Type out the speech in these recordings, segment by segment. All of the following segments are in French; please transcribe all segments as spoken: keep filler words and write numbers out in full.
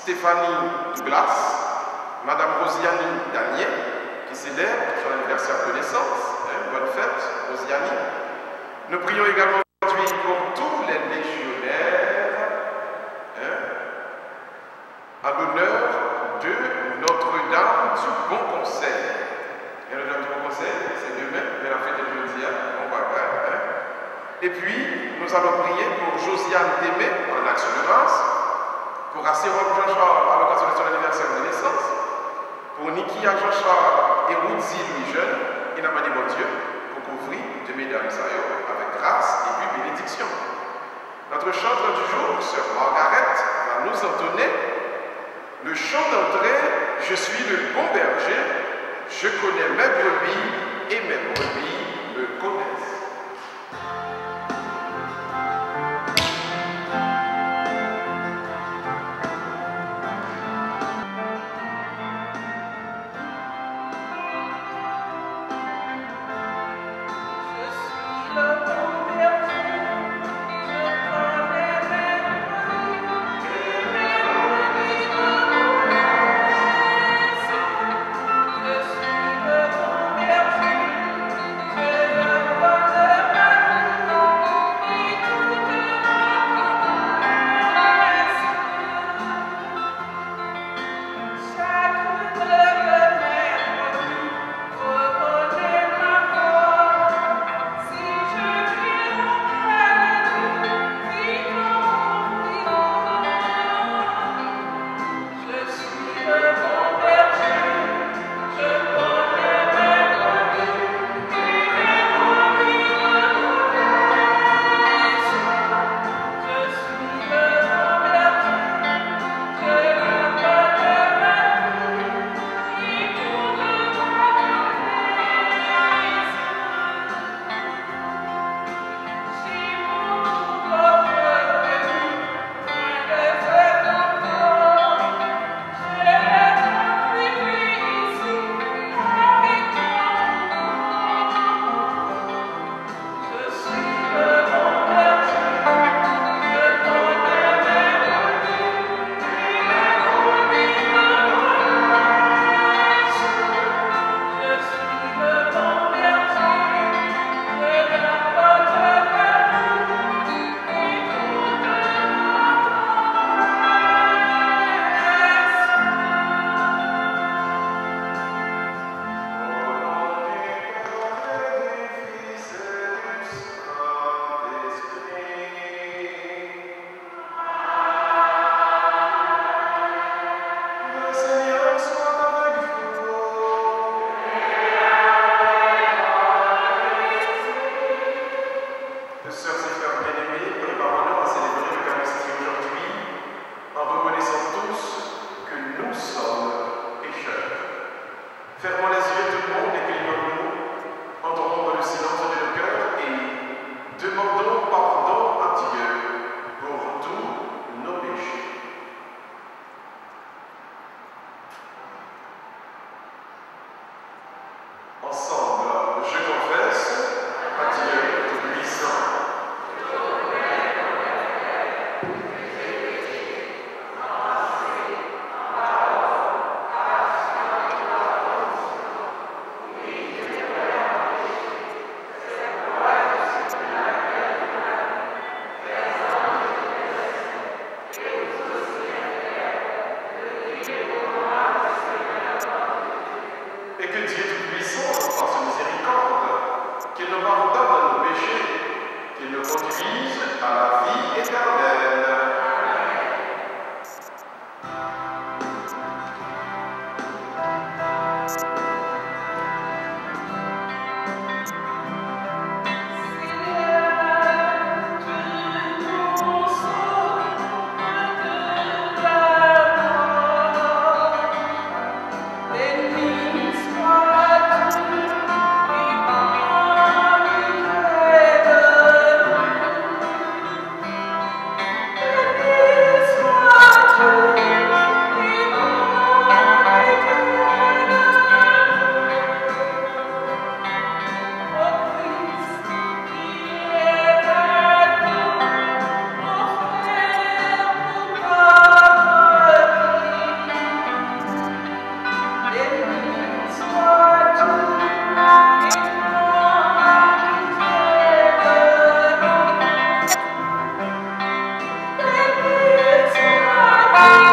Stéphanie Douglas, Madame Rosiani Danier, qui célèbre son anniversaire de naissance. Hein, bonne fête, Rosiani. Nous prions également aujourd'hui pour tous les légionnaires, hein, à l'honneur de Notre-Dame du Bon Conseil. Et Notre-Dame du Bon Conseil, c'est demain, mais la fête est jeudi, on va voir. Hein. Et puis, nous allons prier pour Josiane Témé, en action de grâce, pour Assérom Jean-Charles, à l'occasion de son anniversaire de naissance, pour Nikia Jean-Charles et Woodzi Louis Jeune, il n'a pas dit bon Dieu, pour couvrir de mesdames avec grâce et puis bénédiction. Notre chanteur du jour, Sœur Margaret, va nous entonner le chant d'entrée, je suis le bon berger, je connais mes brebis et mes brebis me connaissent.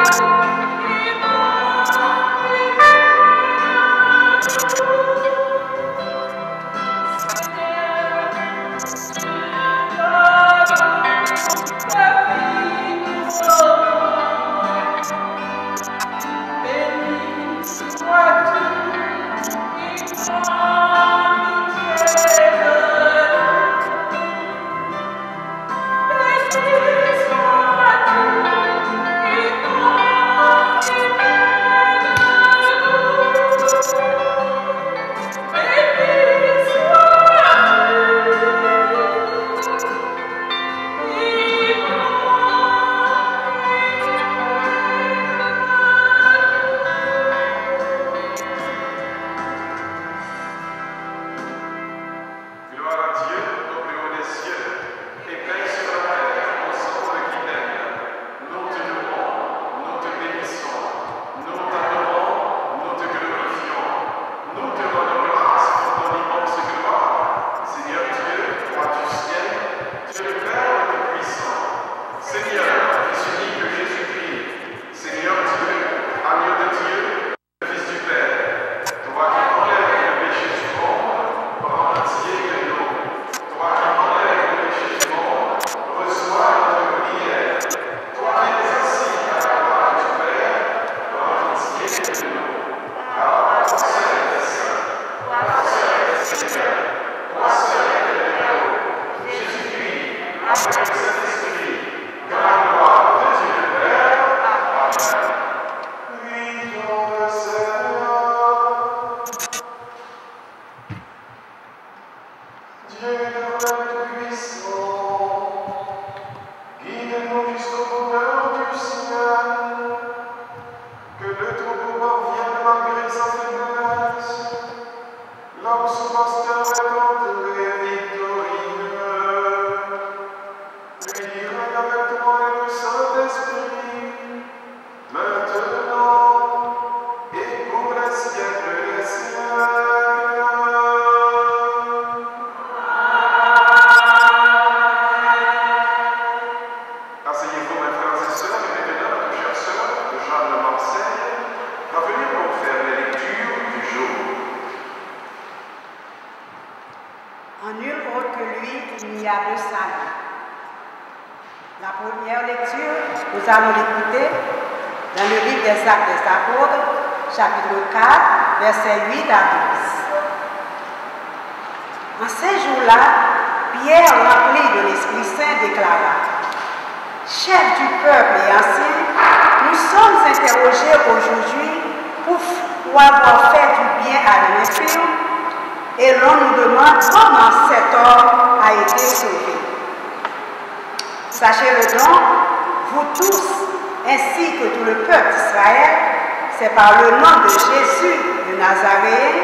Par le nom de Jésus de Nazareth,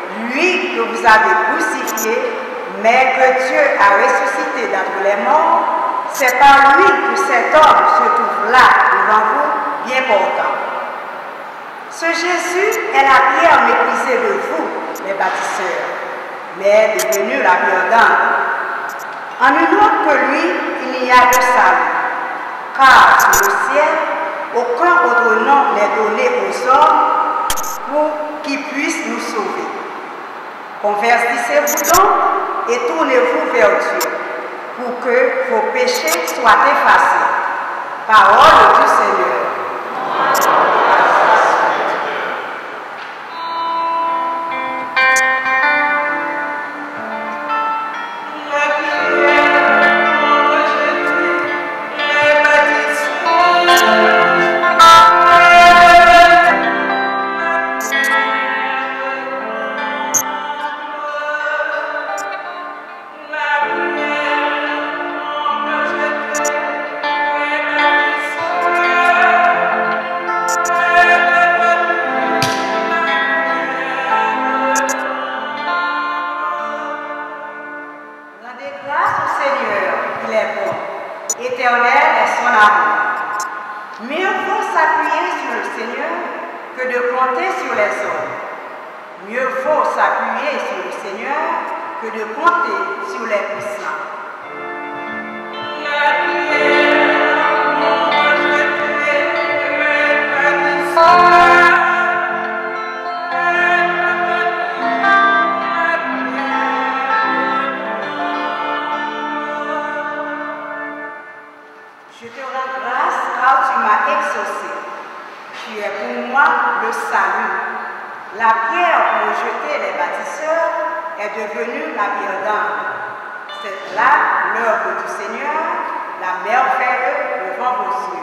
lui que vous avez crucifié, mais que Dieu a ressuscité d'entre les morts, c'est par lui que cet homme se trouve là devant vous, bien portant. Ce Jésus est la pierre méprisée de vous, les bâtisseurs, mais devenu la pierre d'angle. En une autre que lui, il n'y a de salut, car sur le ciel, aucun autre nom n'est donné aux hommes pour qu'ils puissent nous sauver. Convertissez-vous donc et tournez-vous vers Dieu pour que vos péchés soient effacés. Parole du Seigneur. La Tu es pour moi le salut. La pierre pour jeter les bâtisseurs est devenue la pierre d'âme. C'est là l'œuvre du Seigneur, la merveille devant vos yeux.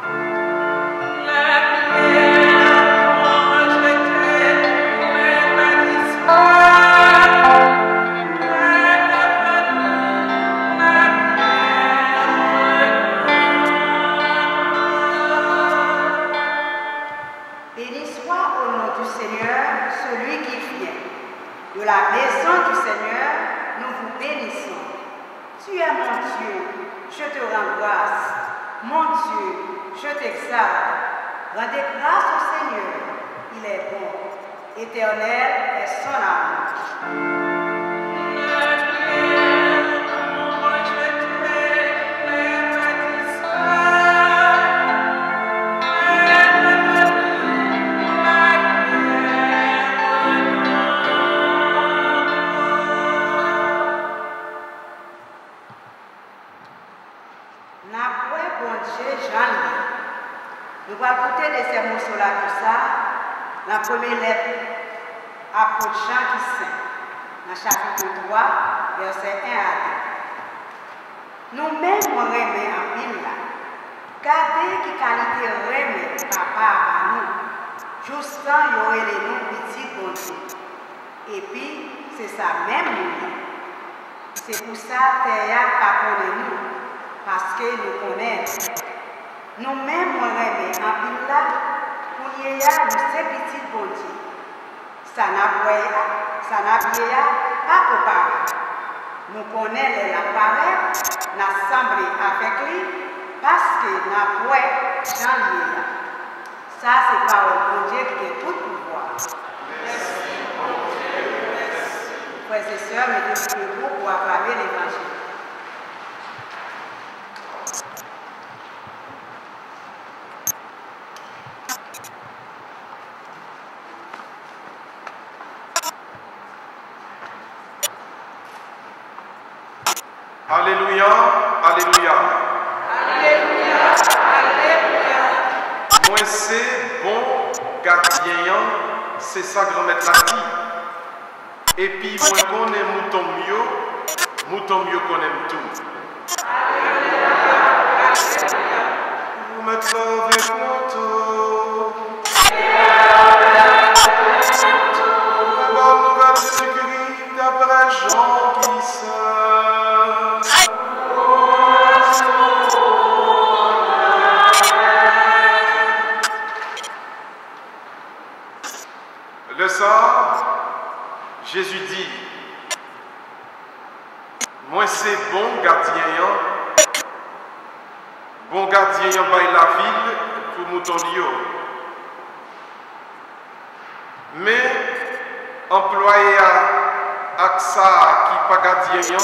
De la maison du Seigneur, nous vous bénissons. Tu es mon Dieu, je te rends grâce. Mon Dieu, je t'exalte. Rendez grâce au Seigneur, il est bon. Éternel est son amour. Nous allons écouter de ces morceaux-là tout ça, la première lettre, apôtre Jean qui saint, dans le chapitre trois, verset un à deux. Nous-mêmes, nous remet en pile là. Gardez qui qualité remet papa à nous. Juste quand il y aurait les noms petits bon Dieu. Et puis, c'est ça même nous. C'est pour ça que Théa pas connaît nous, parce que nous connaissons. Nous-mêmes, nous remet en pile là, pour y avoir nous ces petits bon Dieu. Ça n'a pas pas au pareil. Nous connaissons les appareils, nous assemblés avec lui, parce que nous avons Jean là. Ça, c'est par le bon Dieu qui a tout pouvoir. Merci, bon Dieu, merci. Frères et sœurs, mettez-vous pour acclamer l'évangile. Alléluia, alléluia. Alléluia, alléluia. Moi c'est bon gardien, c'est ça grand-mère l'a dit. Et puis moi qu'on aime mouton mieux, mouton mieux qu'on aime tout. Alléluia, alléluia. Vous me trouvez content. La bonne nouvelle de Jésus-Christ d'après Jean qui sait. Le soir, Jésus dit, moi c'est bon gardien, bon gardien by la ville pour mouton lio. Mais employé à AXA qui pas gardien,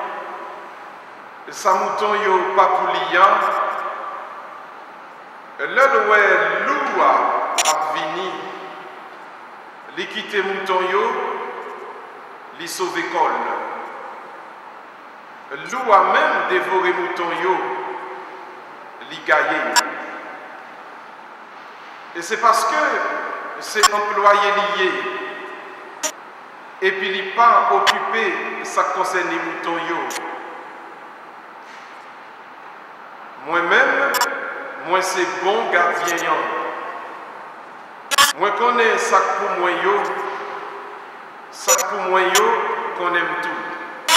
sa mouton yo pas pour liant, le ouais loua a vini. Li quitte mouton yo, li sauve col. Lou a même dévoré mouton yo, li gaillé. Et c'est parce que c'est employé lié. Et puis il pas occupé ça concerne les moutons yo. Moi-même, moi c'est bon gardien. Moi connais ça pour moi yo, ça pour moi yo qu'on aime tout.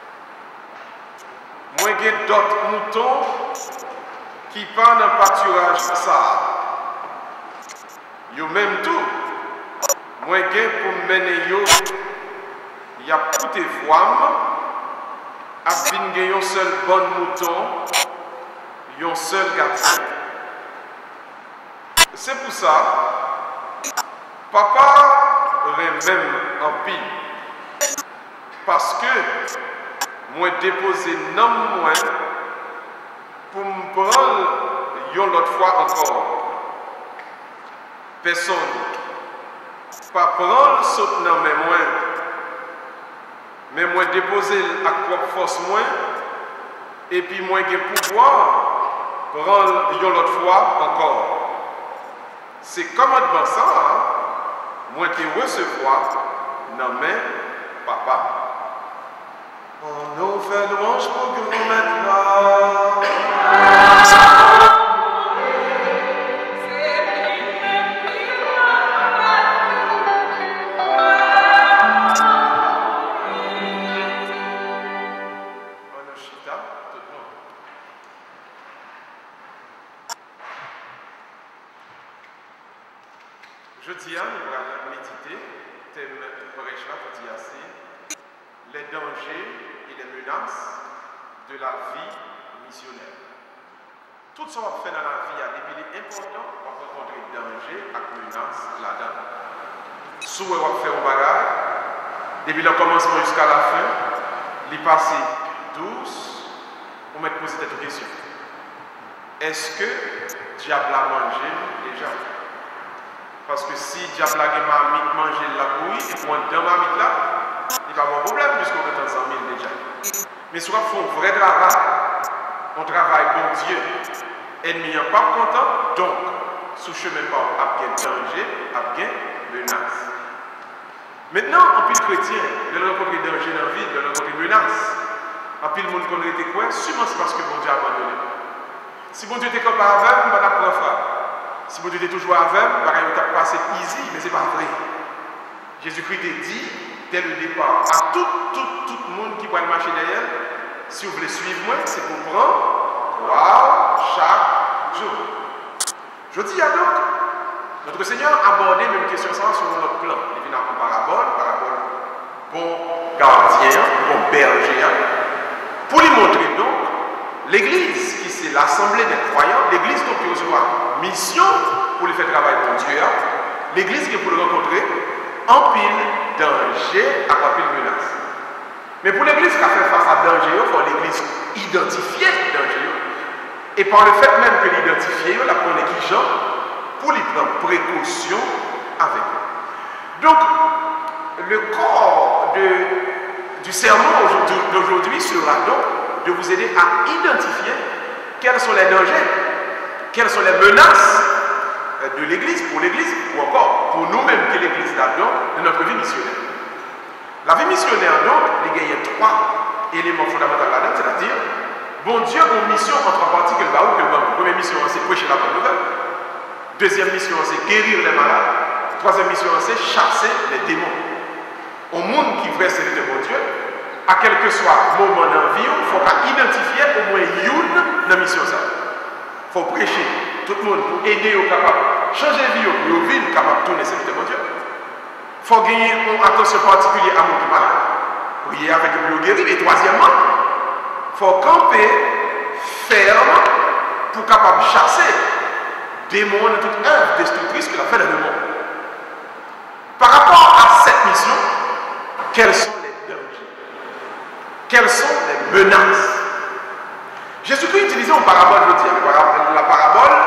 Moi j'ai d'autres moutons qui parlent d'un pâturage ça. Yo même tout. Moi j'ai pour mener yo, il y a tout des femmes, à bin un seul bon mouton, un seul gardien. C'est pour ça. Papa même en pile. Parce que moi déposé non moins pour me prendre une autre fois encore. Personne. Pas prendre saute non mais moi. Mais moi déposer à propre force moins. Et puis moi j'ai pouvoir prendre une autre fois encore. c'est commandement ça, hein, moi te recevoir dans mes papa. On nous fait louange pour que nous maintenant. Je dis à nous allons méditer, thème pour dire assez, les dangers et les menaces de la vie missionnaire. Tout ce qu'on fait dans la vie a des piliers importants pour rencontrer des dangers et des menaces là-dedans. Si on fait un bagage, depuis le commencement jusqu'à la fin, il passe douce, on met poser cette question. Est-ce que diable a mangé déjà? Parce que si diable a mangé la bouillie, et moi dans ma mythe là, il n'y a pas de problème puisqu'on est en cent mille déjà. Mais si on fait un vrai travail, on travaille bon Dieu, ennemi n'est pas content, donc sous chemin pas à bien danger, à bien menace. Maintenant, en pile chrétien, il a rencontré danger dans la vie, il a rencontré menace. En pile monde qu'on était quoi? Sûrement c'est parce que bon Dieu a abandonné. Si bon Dieu était comme par aveugle, on va pas prendre. Si vous êtes toujours aveugle, vous allez passer easy, mais ce n'est pas vrai. Jésus-Christ a dit, dès le départ, à tout, tout, tout le monde qui va marcher derrière, si vous voulez suivre moi, c'est pour prendre croire chaque jour. Je dis à donc, notre Seigneur a abordé même question ça sur notre plan. Il vient en parabole, parabole, bon gardien, bon berger, pour lui montrer donc l'Église, qui c'est l'assemblée des croyants, l'Église donc qui reçoit mission pour lui faire travailler pour Dieu, l'Église qui est pour le rencontrer, en pile danger, à pile menace. Mais pour l'Église qui a fait face à danger, il faut l'Église identifier danger. Et par le fait même que l'identifier, la prendre qui Jean, pour lui prendre précaution avec eux. Donc, le corps de, du sermon d'aujourd'hui sera donc de vous aider à identifier quels sont les dangers, quelles sont les menaces de l'Église, pour l'Église, ou encore pour nous-mêmes qui l'Église là-dedans, de notre vie missionnaire. La vie missionnaire, donc, il y a trois éléments fondamentaux là-dedans, c'est-à-dire, bon Dieu a une mission en trois parties que le baou, que le baou. Première mission, c'est prêcher la bonne nouvelle. Deuxième mission, c'est guérir les malades. Troisième mission, c'est chasser les démons. Au monde qui veut servir de bon Dieu, à quel que soit le moment dans la vie, il faut identifier au moins une dans la mission. Il faut prêcher tout le monde pour aider aux capables, changer de vie, pour vivre capable de tourner servir de bon Dieu. Il faut gagner une attention particulière à mon qui malade, prier avec le guérir. Et troisièmement, il faut camper ferme pour capable de chasser démons de toute œuvre destructrice que la fait dans le monde. Par rapport à cette mission, quels sont les dangers? Quelles sont les menaces? Jésus-Christ utilisait une parabole, je veux dire, la parabole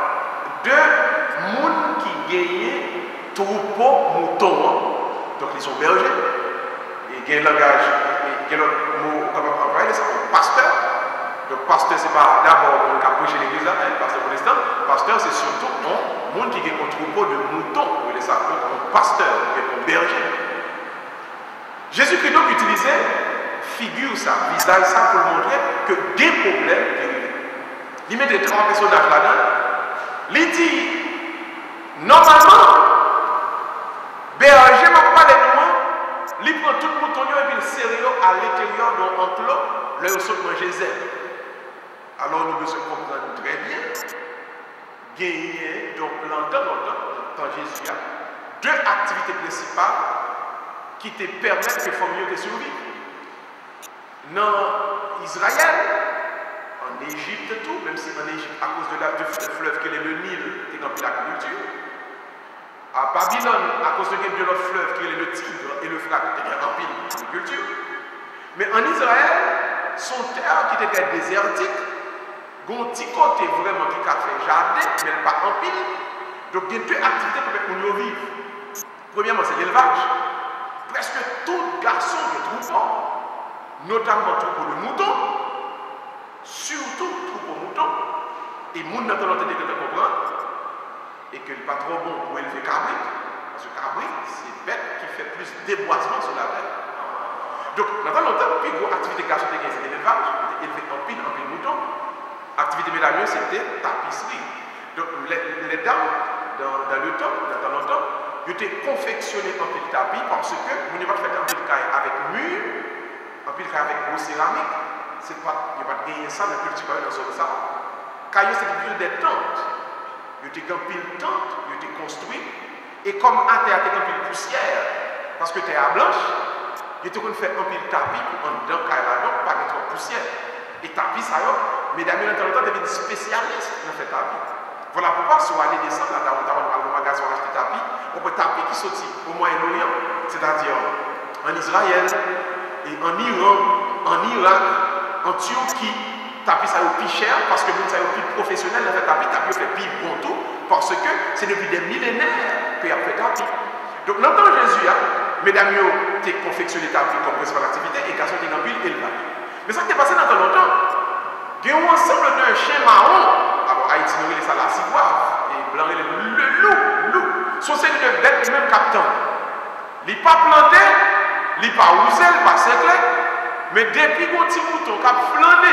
de monde qui gagnait troupeau mouton. Donc ils sont bergers. Et il y a un langage, il y a un mot, comment on va dire, c'est pasteur. Donc pasteur, ce n'est pas d'abord pour le prêcher l'église là, hein, pasteur pour l'instant. Pasteur, c'est surtout un monde qui gagne un troupeau de moutons. Vous voyez ça, un pasteur, un berger. Jésus-Christ donc utilisait figure ça, visage ça pour montrer que des problèmes dérivent. Il met des trois personnages là-dedans. Il dit, normalement, berger m'a pas les noms, il prend tout le mouton et puis le sérieux à l'intérieur d'un enclos, là où saute manger zèbre. Alors nous devons comprendre très bien, gagner donc longtemps, longtemps, quand Jésus a deux activités principales qui te permettent de faire mieux de survivre. Dans Israël, en Égypte tout, même si en Égypte, à cause de la, du fleuve qui est le Nil, qui est dans l'agriculture, à Babylone, à cause de l'autre fleuve qui est le Tigre et le Frat, qui est rempli l'agriculture. Mais en Israël, son terre qui était désertique, un petit côté vraiment qui a fait jardin, mais pas en pile. Donc il y a deux activités pour nous vivre. Premièrement, c'est l'élevage. Presque tout garçon de troupeau, notamment troupeau de moutons, surtout troupeau de moutons, et moun n'a pas l'entendé de comprendre, et que le pas trop bon pour élever cabrit, parce que cabrit, c'est bête qui fait plus déboisement sur la terre. Donc, dans longtemps, puis gros activité garçon c'était l'élevage, élevé en pile, en pile mouton. Activité mesdames, c'était tapisserie. Donc, les, les dames, dans, dans le temps, dans le temps, ils étaient confectionnés en pile tapis parce que vous n'avez pas fait un pile caille avec mur, un pile caille avec gros céramique. C'est pas, il n'y a pas de gagner ça, mais petit caille dans ce ça. Caillou, c'était plus des tentes. Ils étaient en pile tente, ils étaient construits. Et comme à terre, il y a pile poussière, parce que terre blanche, ils étaient fait un pile tapis pour en dedans, caille là-dedans, pas de poussière. Et tapis, ça y est, mesdames et messieurs, deviennent spécialistes dans ce tapis. Voilà pourquoi, si on allait descendre là, dans le magasin, on acheter tapis, on peut tapis qui sortit au Moyen-Orient, c'est-à-dire en Israël, et en Iran, en Irak, en Turquie. Tapis, ça est plus cher parce que nous, ça est plus professionnel dans le tapis, tapis, on fait plus bon tout, parce que c'est depuis des millénaires qu'il y a fait tapis. Donc, dans le temps de Jésus, hein, mesdames, tu as confectionné tapis comme principale activité et garçons, tu as pile élevage. Mais ça qui est passé dans ton longtemps, il y a un ensemble d'un chien marron. Alors, Haïti, nous, il est ça la cigouave. Et blanc, il est le loup, loup. Son c'est une bête, même capitaine. Il n'est pas planté, il n'est pas ousé, il n'est pas séclé. Mais depuis qu'on petit mouton qui a flâné,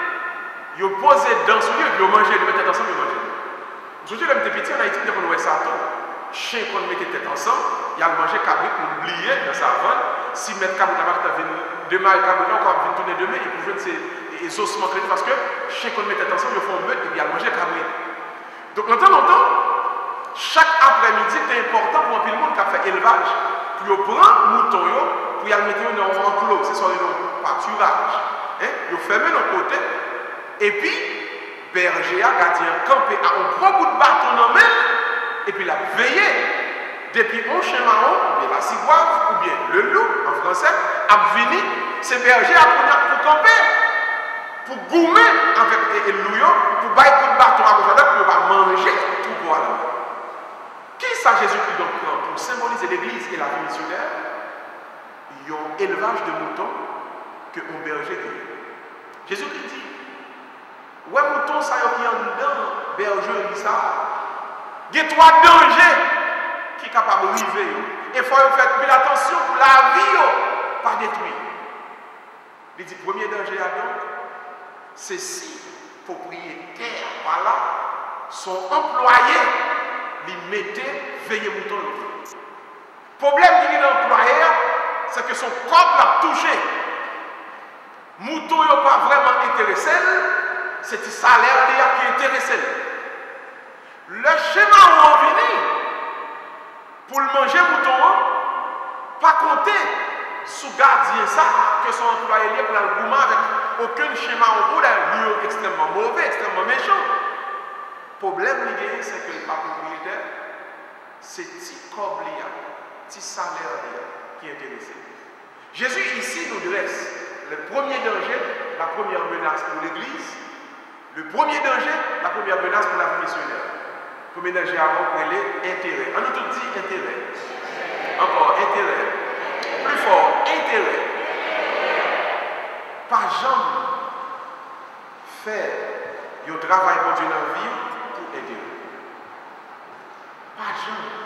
il a posé dans son lieu, il a mangé, il a mis tête ensemble, il a mangé. Aujourd'hui, l'homme était petit en Haïti, il a fait ça. Chien qu'on mettait tête ensemble, il a mangé cabrit pour oublier dans sa vanne. Si mettre cabrit là-bas, tu as vu demain, cabrit là, quand on vient tourner demain, il peut jouer ces ossements crédits parce que chien qu'on mettait ensemble, ils font meute et puis il a mangé cabrit. Donc, longtemps, longtemps, chaque après-midi, c'est important pour un peu le monde qui a fait élevage. Puis, on prend le mouton, puis il mettre dans un enclos, c'est sur le pâturage. Hein? Il ferme le côté, et puis, berger a gardien campé à un gros bout de bâton dans la main. Et puis la veillé, depuis un chien marron, ou bien la cigouave, ou bien le loup, en français, a venu, ces bergers à pour camper, pour goumer avec le loup, pour bailler un coup de bâton à gauche pour manger tout pour aller. Qui ça Jésus-Christ donc prend pour symboliser l'église et la vie missionnaire? Il y a un élevage de moutons que un berger dit. Jésus-Christ dit, ouais, mouton, ça y a rien dedans, berger, dit ça. Il y a trois dangers qui sont capables de vivre. Il faut faire plus attention pour la vie, pas détruire. Il dit, le premier danger donc, c'est si les propriétaires par là sont employés, ils mettent veiller mouton. Le problème qu'il y a l'employé, c'est que son corps l'a touché. Mouton n'est pas vraiment intéressé, c'est le salaire qui est intéressé. Le schéma où on vient pour le manger mouton, pas compter sous gardien ça que son employé lié pour le gourmand avec aucun schéma en cours, lui extrêmement mauvais, extrêmement méchant. Le problème c'est que le pas propriétaire, c'est petit corps, petit salaire qui est intéressé. Jésus ici nous dresse le premier danger, la première menace pour l'Église, le premier danger, la première menace pour la vie missionnaire. Pour ménager avant pour les intérêts. On nous tout dit intérêt. Encore intérêt. Plus fort, intérêt. Pas jamais faire un travail pour Dieu dans la vie pour intérêt. Pas jamais.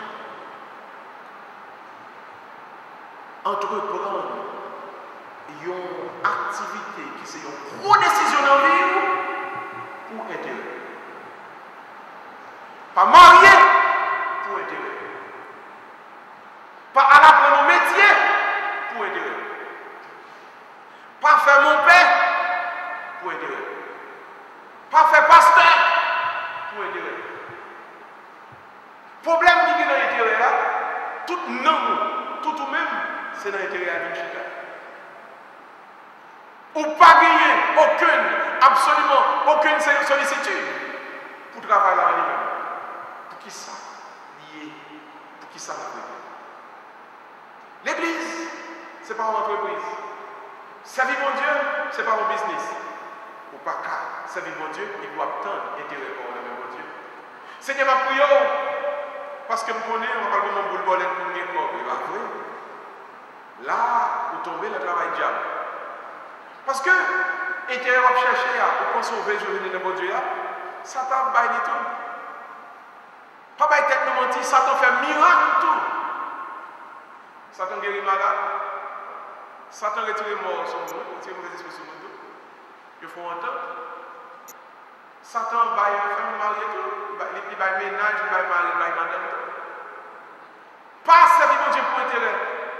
Entreprendre une activité qui c'est une grosse décision dans la vie pour intérêt. Pas marié pour intérêt. Pas à l'apprendre au métier pour intérêt. Pas faire mon père pour intérêt. Pas faire pasteur pour intérêt. Problème qui est dans l'intérêt là, tout non, tout ou même, c'est dans l'intérêt à l'intérêt. Ou pas gagner aucune, absolument aucune sollicitude pour travailler là lui-même. Pour qui ça lié? Pour qui ça va? L'église, ce n'est pas une entreprise. Servir mon Dieu, ce n'est pas un business. Ou pas qu'à servir mon Dieu, il doit obtenir intérêt pour le même mon Dieu. Seigneur, ma prière, parce que je connais, on parle de mon boule bolette pour me dire il va vrai. Là, vous tombez le travail diable. Parce que, intérêt à chercher, à penser au vrai jour de mon Dieu, ça t'a baillé tout. Papa est tête nous mentir, Satan fait miracle tout. Satan guérit malade. Satan retire mort sur nous, retire mauvais esprit sur nous. Il faut entendre. Satan va faire famille mariée tout. Il va ménage, il va marier, il va madame tout. Pas servir mon Dieu pour intérêt.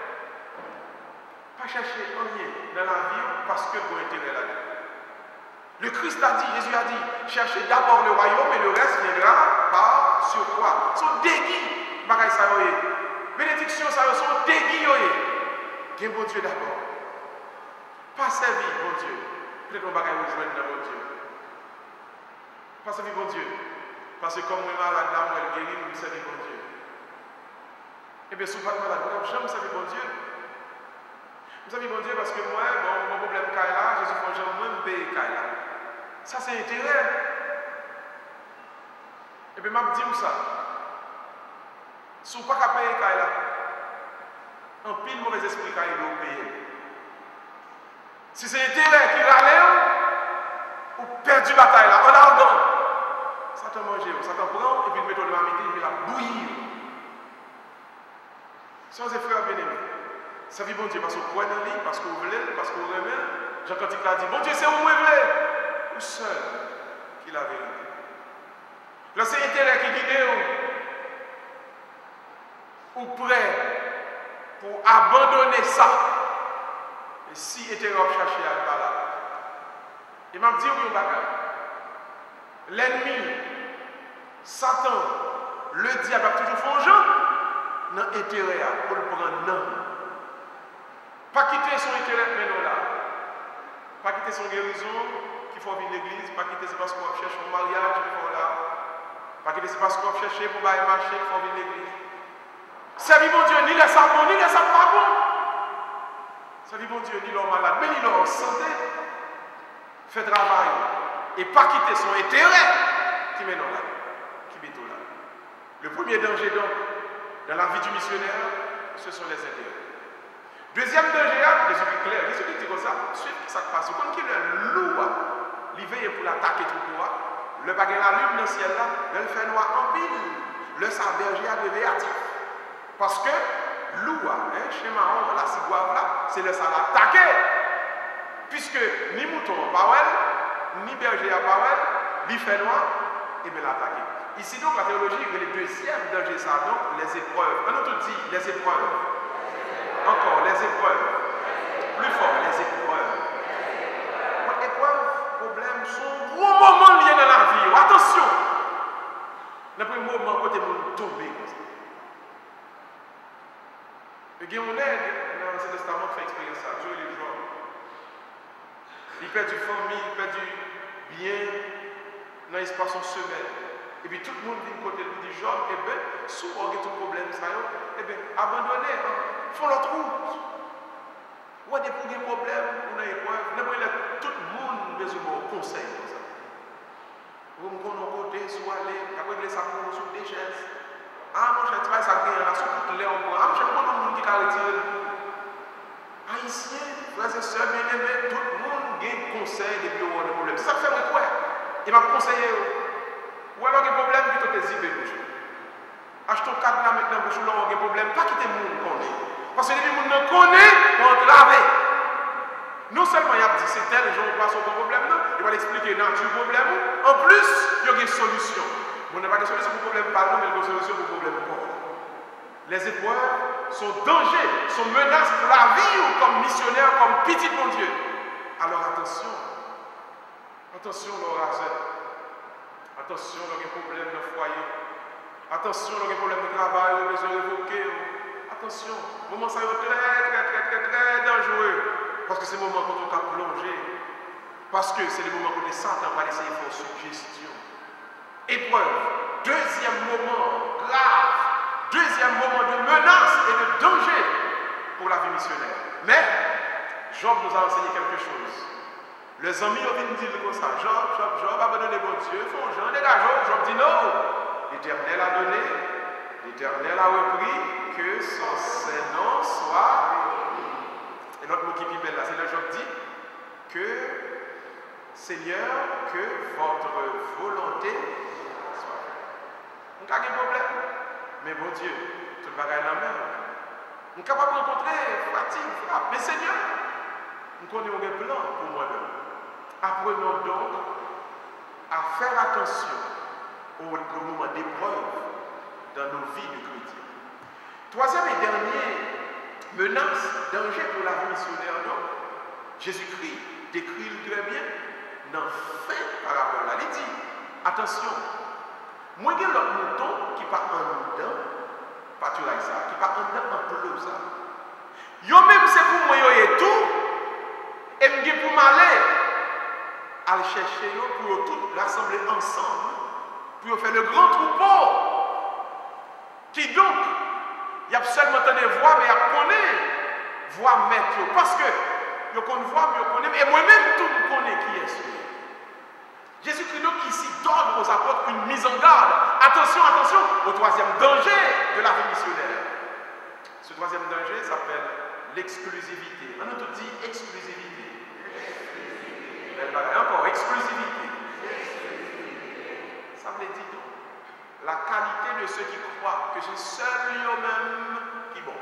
Pas chercher rien dans la vie parce que vous intérêt là-dedans. Le Christ a dit, Jésus a dit, cherchez d'abord le royaume et le reste viendra par sur quoi? Son déguis, bagaille ça yoye. Bénédiction ça yoye, son déguis yoye. Bien bon Dieu d'abord. Pas servir bon Dieu. Peut-être qu'on bagaille vous joindre dans bon Dieu. Pas servir bon Dieu. Parce que comme moi malade là, moi elle guérit, nous servir bon Dieu. Eh bien, si vous n'êtes pas malade, j'aime servir bon Dieu. Vous savez, bon Dieu, parce que moi, bon, mon problème est là, Jésus fait j'aime moi me payer là. Ça, c'est intérêt. Et puis, je vais dire ça. Si vous n'avez pas payer là, un pile mauvais esprit quand il doit payer. Si c'est intérêt qui râle, ou perdu la bataille là, en argent, ça t'a mangé, ça t'en prend, et puis il met dans la mité, il met la bouillir. Sans frères bien-aimés. Ça vit bon Dieu parce que vous croyez dans lui, parce que vous voulez, parce que vous aimez. Jean Cantique l'a dit, bon Dieu, c'est où vous voulez. Ou seul qui la vérité. Là, c'est intérêt qui guide ou prêt pour abandonner ça. Et si intérêt à chercher à pas là. Il m'a dit, oui, on l'ennemi, Satan, le diable a toujours fait gens dans intérêt pour le prendre non. Pas quitter son intérêt maintenant là. Pas quitter son guérison, qu'il faut venir à l'église. Pas quitter c'est parce qu'on va chercher un mariage, qu'il faut là. Pas quitter c'est parce qu'on va chercher pour aller marcher, qu'il faut venir à l'église. Servir mon Dieu, ni les savons, ni les savons pas bon. Servir mon Dieu, ni l'homme malade, mais ni l'homme en santé. Fait travail. Et pas quitter son intérêt qui met là. Qui met là. Le premier danger donc, dans la vie du missionnaire, ce sont les intérêts. Deuxième danger, Jésus est clair. Jésus dit comme ça, suite ça passe. Quand il est lourd, il veille pour l'attaquer tout le monde. Le baguette la lune dans le ciel là, le fait noir en pile. Le sa berger a levé à tir. Parce que lourd, hein, chez Mahon, la cigouave là, c'est le ça l'attaquer. Puisque ni mouton en parole, ni berger en parole, ni fait noir, et bien l'attaquer. Ici donc la théologie est le deuxième danger, ça donc les épreuves. On a tout dit, les épreuves. Encore, les épreuves. Plus fort, les épreuves. Les épreuves, problèmes sont gros moments liés dans la vie. Attention! Le premier moment, côté vous tombez comme ça. Et il y a un aide dans l'Ancien Testament qui fait expérience ça. Dieu les gens. Il perd du famille, il perd du bien dans l'espace en semaine. Et puis tout le monde vient côté lui dit genre, eh bien, souvent il y a tout problème, ça, eh bien, abandonnez, hein, font l'autre route. Ou des problèmes, ou des épreuves, tout le monde besoin de conseil comme ça. Vous me connaissez côté, soit aller, après les sacs sur des chaises. Ah, mon cher, tu vas ça bien, là, sur toutes les endroits. Ah, mon cher, tout le monde qui a retiré. Haïtiens, frères et sœurs, bien-aimés, tout le monde a un conseil depuis avoir des problèmes. Ça fait quoi? Il m'a conseillé. Ou alors, il y a des problèmes, plutôt que des idées. Achetons quatre là maintenant, bouchons là, il y a des problèmes. Pas quitter le monde connaît. Parce que les gens ne connaissent pas entraver. Non seulement il y a dit c'est tel, les gens passent au problème, non, il va l'expliquer dans le problème. En plus, il y a une solution. On n'a pas de solution pour le problème, pardon, mais il y a une solution pour le problème. Les épreuves sont dangers, sont menaces pour la vie ou comme missionnaire, comme petit mon Dieu. Alors attention. Attention, l'orageur. Attention, il y a des problèmes de foyer. Attention, il y a des problèmes de travail, il y a besoin d'évoquer. Attention, le moment ça est très, très, très, très, très dangereux. Parce que c'est le moment où on a plongé. Parce que c'est le moment où les Satan va essayer de faire suggestion. Épreuve. Deuxième moment grave. Deuxième moment de menace et de danger pour la vie missionnaire. Mais, Job nous a enseigné quelque chose. Les amis ont dit comme ça, Job, Job, Job, abandonnez bon Dieu, font Jean, dégage Job. Job dit non. L'Éternel a donné, l'Éternel a repris, que son Saint-Nom soit. Et notre mot qui est belle là, c'est le Job dit que, Seigneur, que votre volonté soit. On a des problèmes. Mais bon Dieu, tout le bagage dans la main. On est capable de rencontrer fatigue, frappe. Mais Seigneur, nous connaissons un plan pour moi-même. Apprenons donc à faire attention au, au moment d'épreuve dans nos vies de chrétiens. Troisième et dernier menace, danger pour la vie missionnaire. Jésus-Christ décrit très bien dans fin parabole. Il dit, attention, moi j'ai l'autre mouton qui part en dedans, pas tout like ça, qui part en dedans en peu ça. Yo même c'est pour moi yo et tout, et me pour m'aller à le chercher yo pour tout rassembler ensemble, pour faire le grand troupeau. Qui donc, il y a seulement des voix, mais il y a connaît voix maître, parce que je connais voix, mais je connais, et moi-même tout le connais qui est celui. Jésus-Christ donc ici donne aux apôtres une mise en garde. Attention, attention au troisième danger de la vie missionnaire. Ce troisième danger s'appelle l'exclusivité. On a tout dit exclusivité. Exclusivité. Encore, exclusivité. Exclusivité. Ça veut dire donc la qualité de ceux qui croient que c'est seul eux-mêmes qui bon.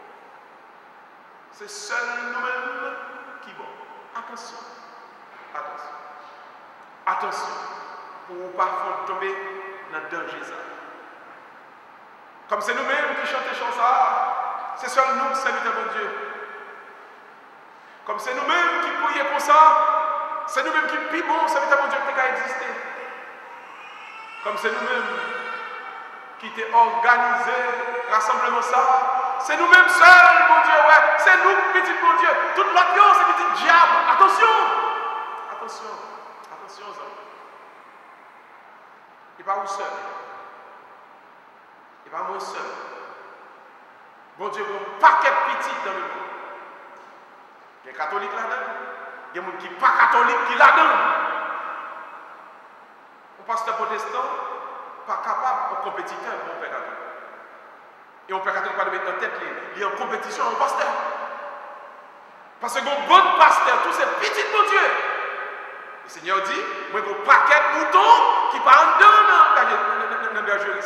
C'est seul nous-mêmes qui bon. Attention. Attention. Attention, pour ne pas tomber dans le danger. Ça. Comme c'est nous-mêmes qui chantons chants ça, c'est seul nous qui servitons mon Dieu. Comme c'est nous-mêmes qui prions comme ça, c'est nous-mêmes qui pibons servitons mon Dieu qui a existé. Comme c'est nous-mêmes qui t'ont organisé rassemblement ça, c'est nous-mêmes seuls, mon Dieu, ouais, c'est nous, petit mon Dieu. Toute l'autre, c'est petit diable. Attention, attention. Attention, ça. Il n'est pas où seul. Il n'est pas moi seul. Bon Dieu, un paquet de petits dans le monde. Il y a des catholiques là-dedans. Il y a des gens qui ne sont pas catholiques qui là-dedans. Un pasteur protestant, pas capable, un compétiteur pour un père catholique. Et un père catholique pas de mettre en tête, il est en compétition avec un pasteur. Parce que un bon pasteur, tous ces petits de mon Dieu. Le Seigneur dit, moi j'ai un paquet de moutons qui partent dans la bergerie.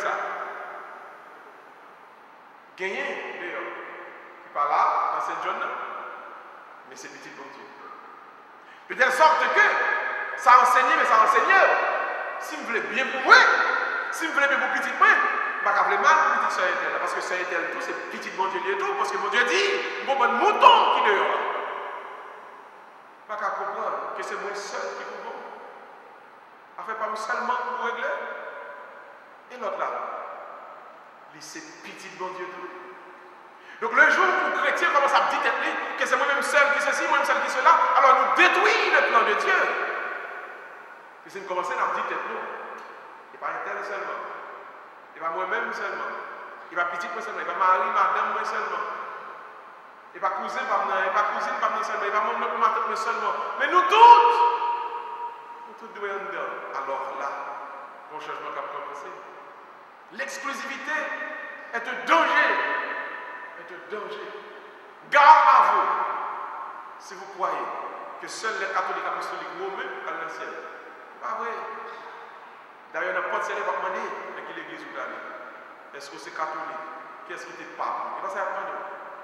Gagné, d'ailleurs, qui parle là, dans cette zone là, mais c'est petit bon Dieu. De telle sorte que ça enseigne, mais ça enseigne. Si vous voulez bien pour moi, si vous voulez bien pour petit moi, je ne vais pas mal pour petit soeur Intel, parce que soeur Intel, tout, c'est petit bon Dieu et tout, parce que mon Dieu dit, bon, bon mouton qui dehors. Pas qu'à comprendre que c'est moi seul qui comprend. Afin pas seulement pour régler. Et l'autre là, c'est petit bon Dieu tout. Donc le jour où les chrétiens commencent à dire que c'est moi-même seul qui ceci, moi-même seul qui cela, alors nous détruisons le plan de Dieu. Et c'est nous commencer à dire tête nous. Et pas un tel seulement. Et pas moi-même seulement. Et pas petit moi seulement. Et pas mari, madame moi seulement. Et pas cousin, pas et pas cousine, pas seulement. Et pas mon oncle, ma tante seulement. Mais nous toutes, nous toutes devons être dedans. Alors là, mon changement qui a commencé. L'exclusivité est un danger. Est un danger. Gare à vous, si vous croyez que seuls les catholiques apostoliques romains ont le ciel. Pas vrai. D'ailleurs, n'importe quel va demander à qui l'église vous allez. Est-ce que c'est catholique? Qu'est-ce qui était pas? Il va s'en demander.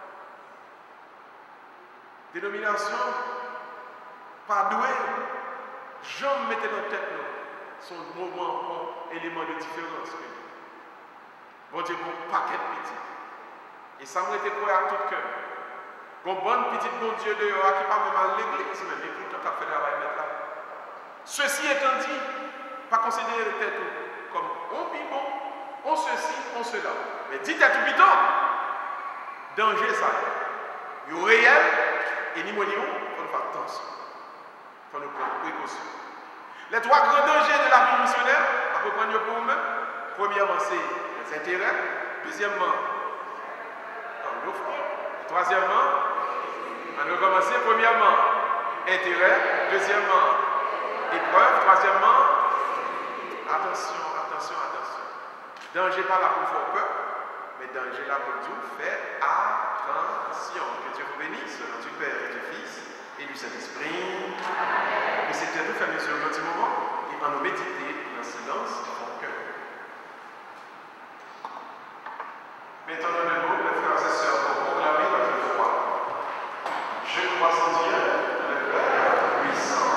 Dénomination, pas doué, jamais mettez dans la tête son moment, élément de différence. Bon Dieu, bon paquet de petits. Et ça m'a été croire à tout cœur. Bon bonne petite bon Dieu dehors qui parle même à l'église, même, et pourtant, tu as fait le travail là. Ceci étant dit, pas considérer le tête comme on bon, on ceci, on cela. Mais dites à tout bidon, danger ça. Il y a réel. Et ni moi ni vous, il faut nous faire attention. Il faut nous prendre précaution. Les trois grands dangers de la vie missionnaire, à peu près pour nous-mêmes. Premièrement, c'est les intérêts. Deuxièmement, l'offre. Troisièmement, on va commencer. Premièrement, intérêt. Deuxièmement, épreuve. Troisièmement, attention, attention, attention. Danger pas là pour faire peur, mais danger là pour Dieu. Faites attention. Que Dieu vous bénisse, au nom du Père et du Fils et du Saint-Esprit. Et c'est tout fermé sur un petit moment et en nous méditer dans le silence de mon cœur. Mettons-nous debout, mes frères et sœurs, pour proclamer notre foi. Je crois en Dieu, le Père puissant.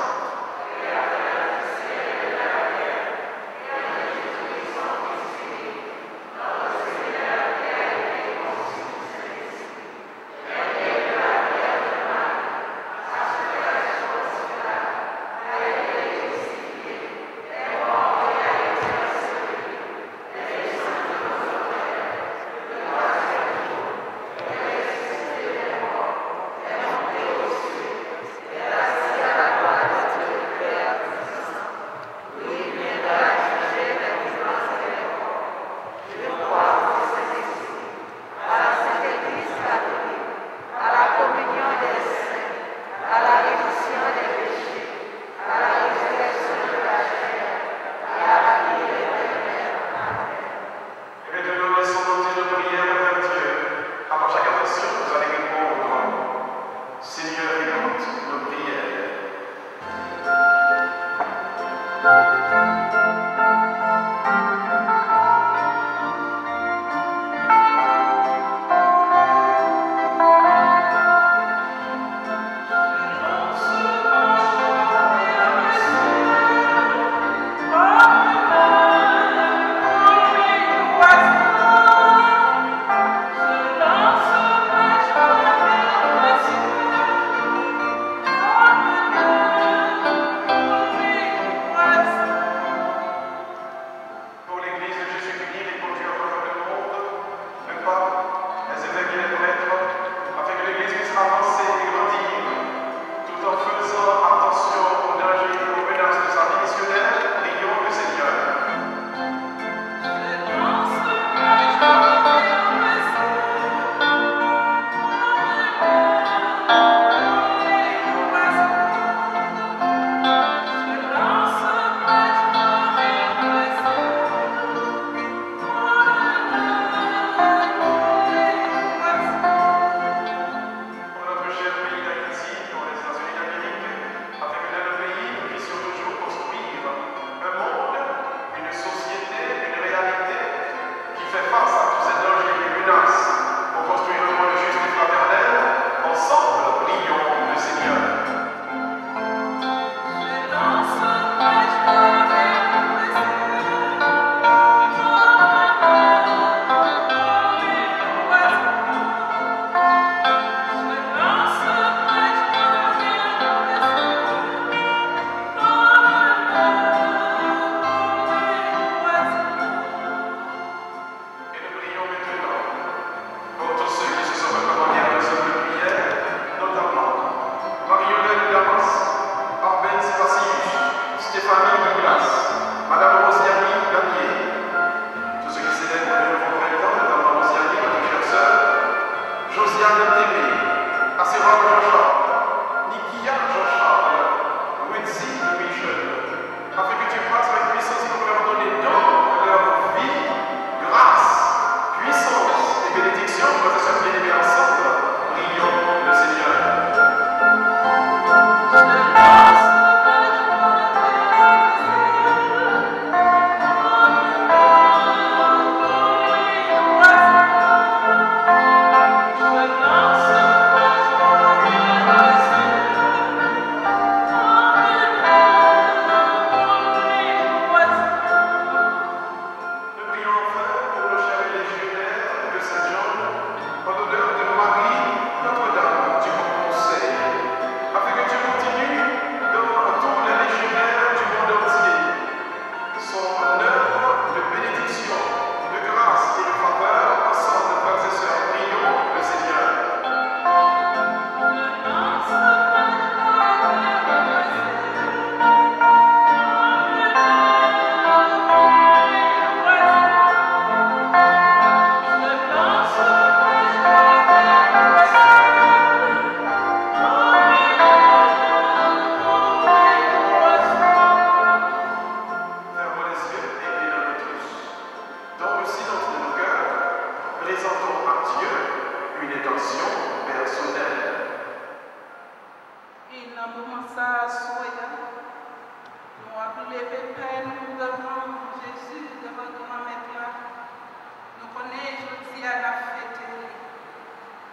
Jésus devant grand maître là. Nous connaissons aussi à la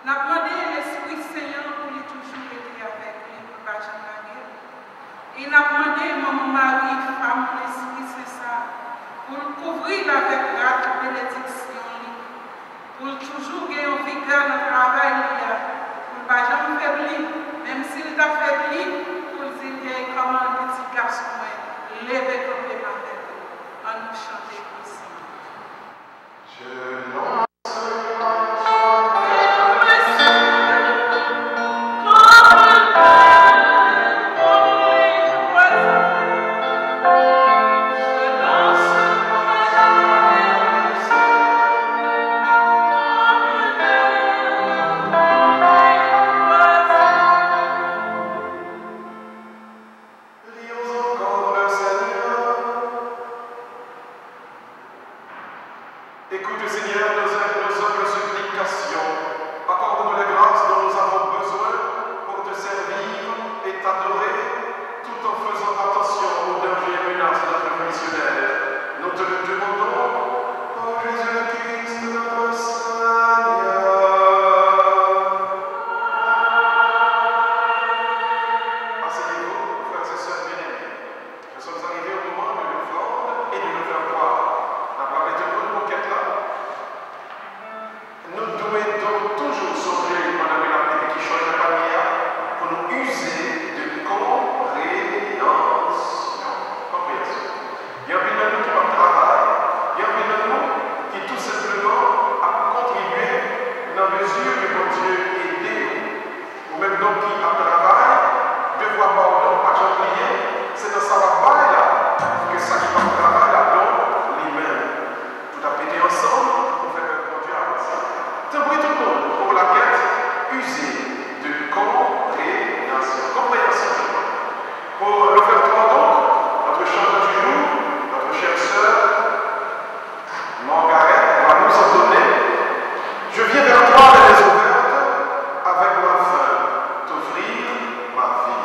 N'a demandé l'Esprit Saint pour lui toujours être avec lui pour ne pas jamais la guerre. Et n'a demandé mon mari, femme, l'Esprit c'est ça, pour le couvrir avec la bénédiction, pour toujours gagner un vigueur dans le travail, pour ne pas jamais faiblir, même s'il t'a faibli, pour le dire comment un petit garçon est, lever comme des mains, en nous chanter aussi. Je lance. Écoute, Seigneur, nos, nos humbles supplications. Accorde-nous les grâces dont nous avons besoin pour te servir et t'adorer, tout en faisant attention aux dangers et menaces de notre missionnaire. Nous te le demandons, ô Jésus-Christ, notre Seigneur. Asseyez-vous, frères et sœurs bien-aimés. Nous sommes arrivés au moment de l'offrande et de l'offertoire. Rappelez-vous le bouquet là. Nous devons toujours songer pendant la répétition de la panière pour nous user de compréhension. Compréhension. Il y a un de nous qui va travailler, il y a un de nous qui tout simplement a contribué dans la mesure que mon Dieu aide, ou même donc qui a travaillé, devoir pardon, pas oublier, c'est dans sa travail là que ça qui va travailler là donc lui-même. Tout à péter ensemble pour faire le produit avancer. Tant pis tout le monde pour la quête usée de compréhension. Compréhension. Pour l'offertoire donc, notre chanteur du jour, notre chère sœur Margaret va nous en donner. Je viens vers toi les les ouvertes avec ma faim, t'offrir ma vie.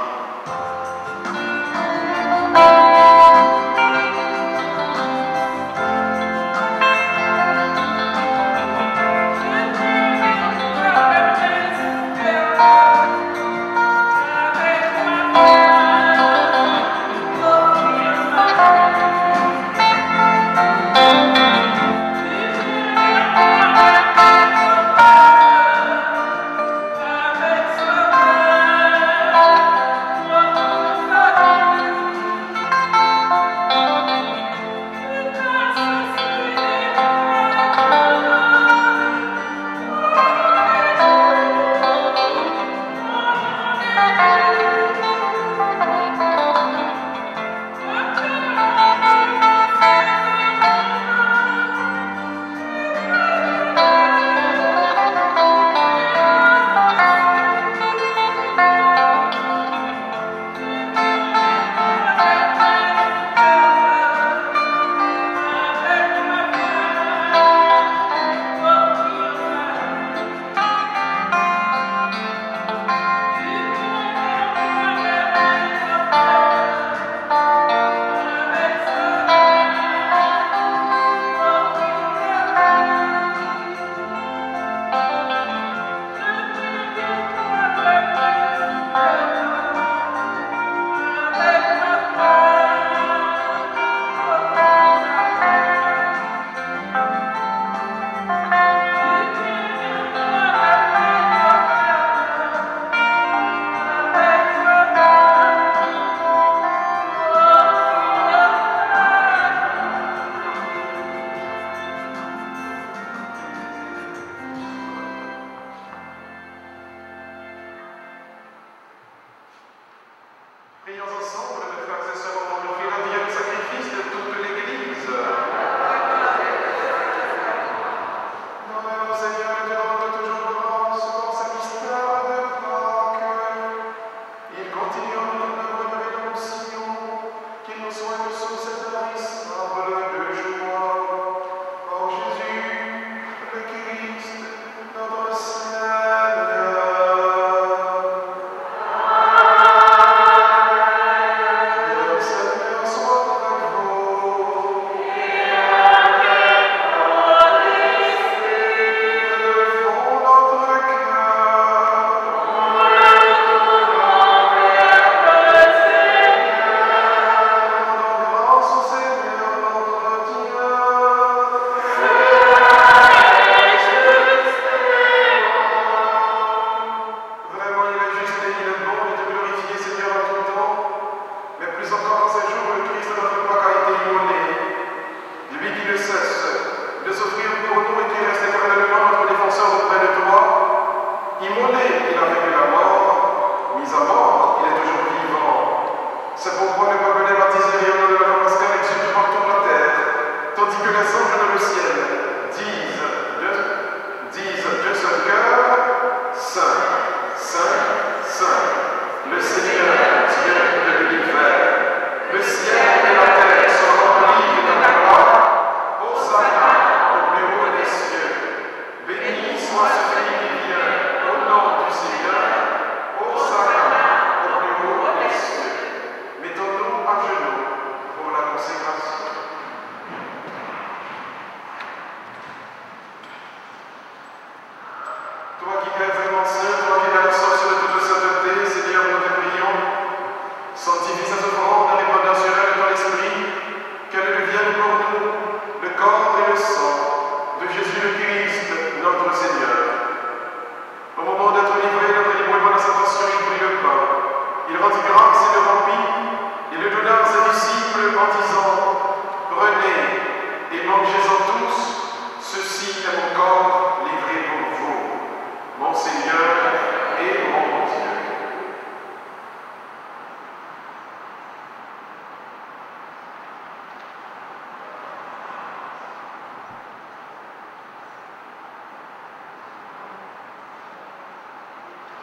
Prions ensemble, mes frères et sœurs, pour offrir à Dieu le sacrifice de toute l'Église. Mon Seigneur, te rende toujours grâce dans ce mystère de Pâques. Il continue en nous l'œuvre de rédemption, qu'il nous soit une source intarissable de joie. Ô Jésus, le Christ, notre Seigneur.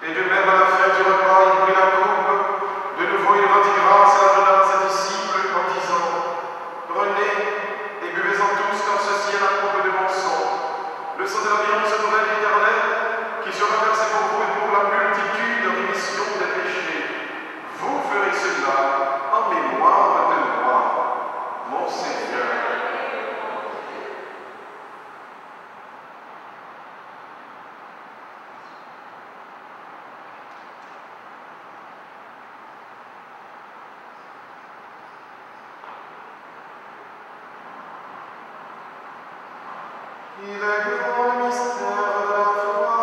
Et de même, à la fin du repas, il prit la coupe. De nouveau, il rendit grâce et la donna à ses disciples en disant, prenez et buvez-en tous, car ceci est la coupe de mon sang, le sang de l'alliance nouvelle et éternelle, qui sera versé pour vous et pour la multitude de rémission des péchés. Vous ferez cela en mémoire de moi, mon Seigneur. Il est grand mystère de la foi.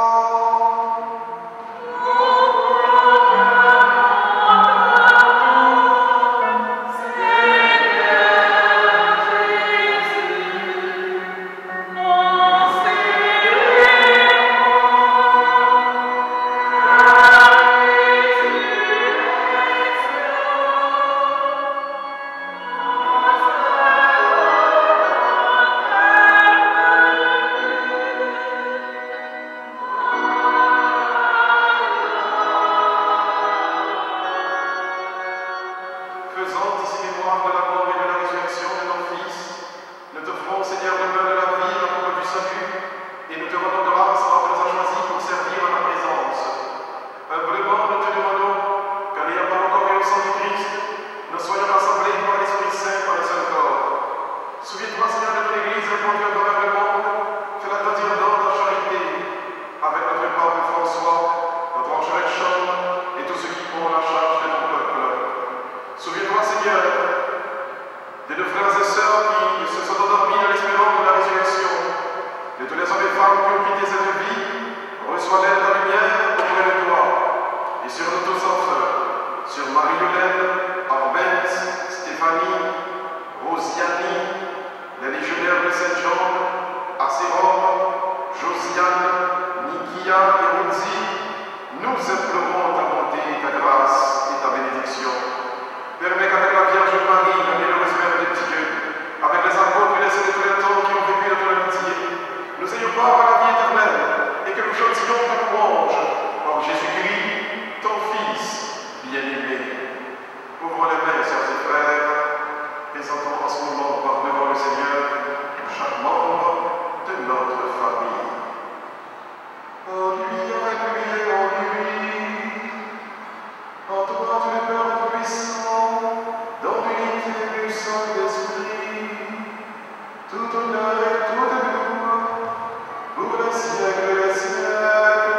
Faisant ici mémoire de la mort et de la résurrection de ton Fils, nous t'offrons, Seigneur, le pain de la vie, la coupe du salut, et nous te rendons grâce quand tu nous as choisis pour servir à ta présence. Humblement, nous te demandons qu'en n'ayant pas encore eu au sang du Christ, nous soyons rassemblés par l'Esprit Saint, par un seul corps. Souviens-toi, Seigneur, de ton Église répandue à travers le monde, fais-la grandir dans ta charité, avec notre pape François, notre archevêque Charles, et tous ceux qui ont la charge de ton peuple. Souviens-toi, Seigneur, de nos frères et sœurs qui se sont endormis dans l'espérance de la résurrection, de tous les hommes et femmes qui ont quitté cette vie, reçois l'aide de ta lumière auprès de toi, et sur nous tous enfin, sur Marie-Hélène, Arbens, Stéphanie, Rosiani, les légionnaires de Saint-Jean, Acérom, Josiane, Nikia et Runzi, nous implorons ta bonté, ta grâce et ta bénédiction. Permets qu'avec la Vierge Marie, la bienheureuse Mère de Dieu, avec les apôtres et les saints de tous les temps qui ont vécu dans ton amitié, nous ayons part à la vie éternelle et que nous chantions ta louange par Jésus-Christ, ton Fils bien-aimé. Ouvrons les mains, sœurs et frères, présentons en ce moment par devant le Seigneur chaque membre de notre famille. En lui, avec lui et en lui, en toi, tu es Père Tout-Puissant, dans l'unité du Saint-Esprit, tout honneur et toute gloire, pour les siècles des siècles.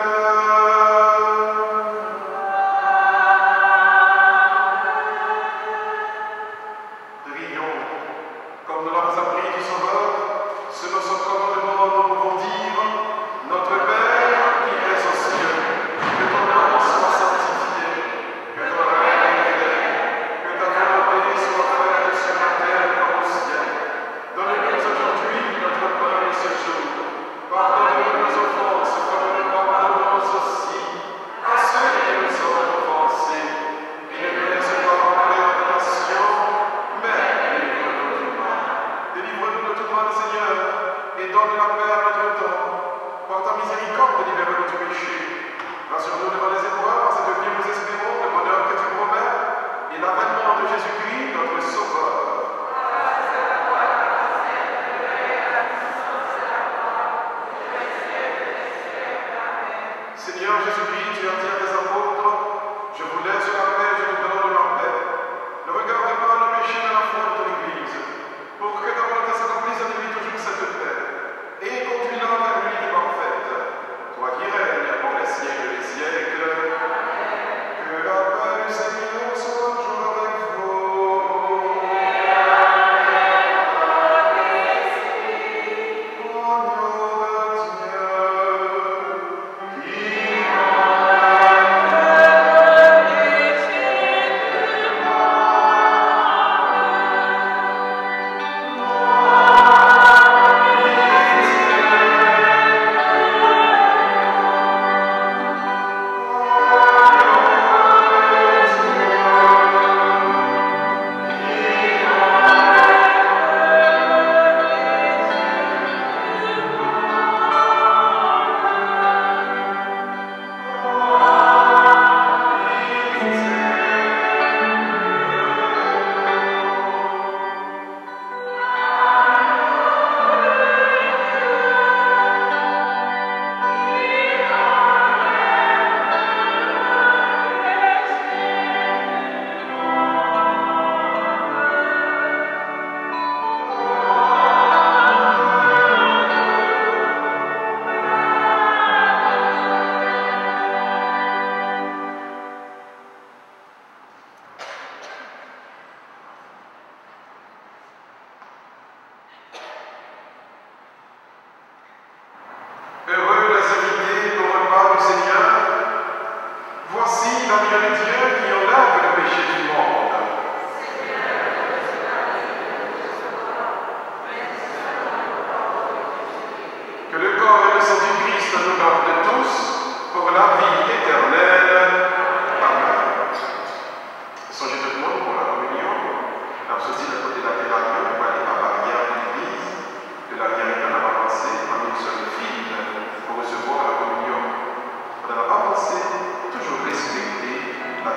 Prions, comme nous l'avons appris du Sauveur, selon son commandement, nous pouvons dire, notre Père qui es aux cieux, que ton nom soit sanctifié, que ton règne vienne, que ta volonté soit faite sur la terre comme au ciel. Donne-nous aujourd'hui notre pain de ce jour. Pardonne-nous nos offenses, comme nous pardonnons aussi à ceux qui nous ont offensés. Et ne nous laisse pas entrer en tentation, mais délivre-nous du mal. Délivre-nous de tout mal, Seigneur, et donne la paix à notre temps. Par ta miséricorde, libère-nous du péché. Rassure-nous devant les épreuves, par cette vie nous espérons le bonheur que tu promets et l'avènement de Jésus-Christ, notre Sauveur. Seigneur Jésus-Christ, tu as dit à tes apôtres, je vous laisse la paix, je vous donne la paix. Ne regarde pas le péché de la foi de ton Église, pour que ta volonté s'accomplisse en lui toujours cette paix, et conduis-la vers l'unité parfaite, toi qui règnes pour les siècles des siècles. Que la paix du Seigneur soit toujours avec vous. Agneau de Dieu, qui Heureux les invités au repas du Seigneur. Voici l'agneau de Dieu qui enlève le péché du monde. Que le corps et le sang du Christ nous gardent tous pour la vie éternelle. Amen. Songez tout le monde pour la communion. Nous sommes sortis de côté de la thérapie, on va aller par barrière de l'église. De l'arrière, on a avancé en une seule file pour recevoir la communion. On n'a pas pensé toujours respecter la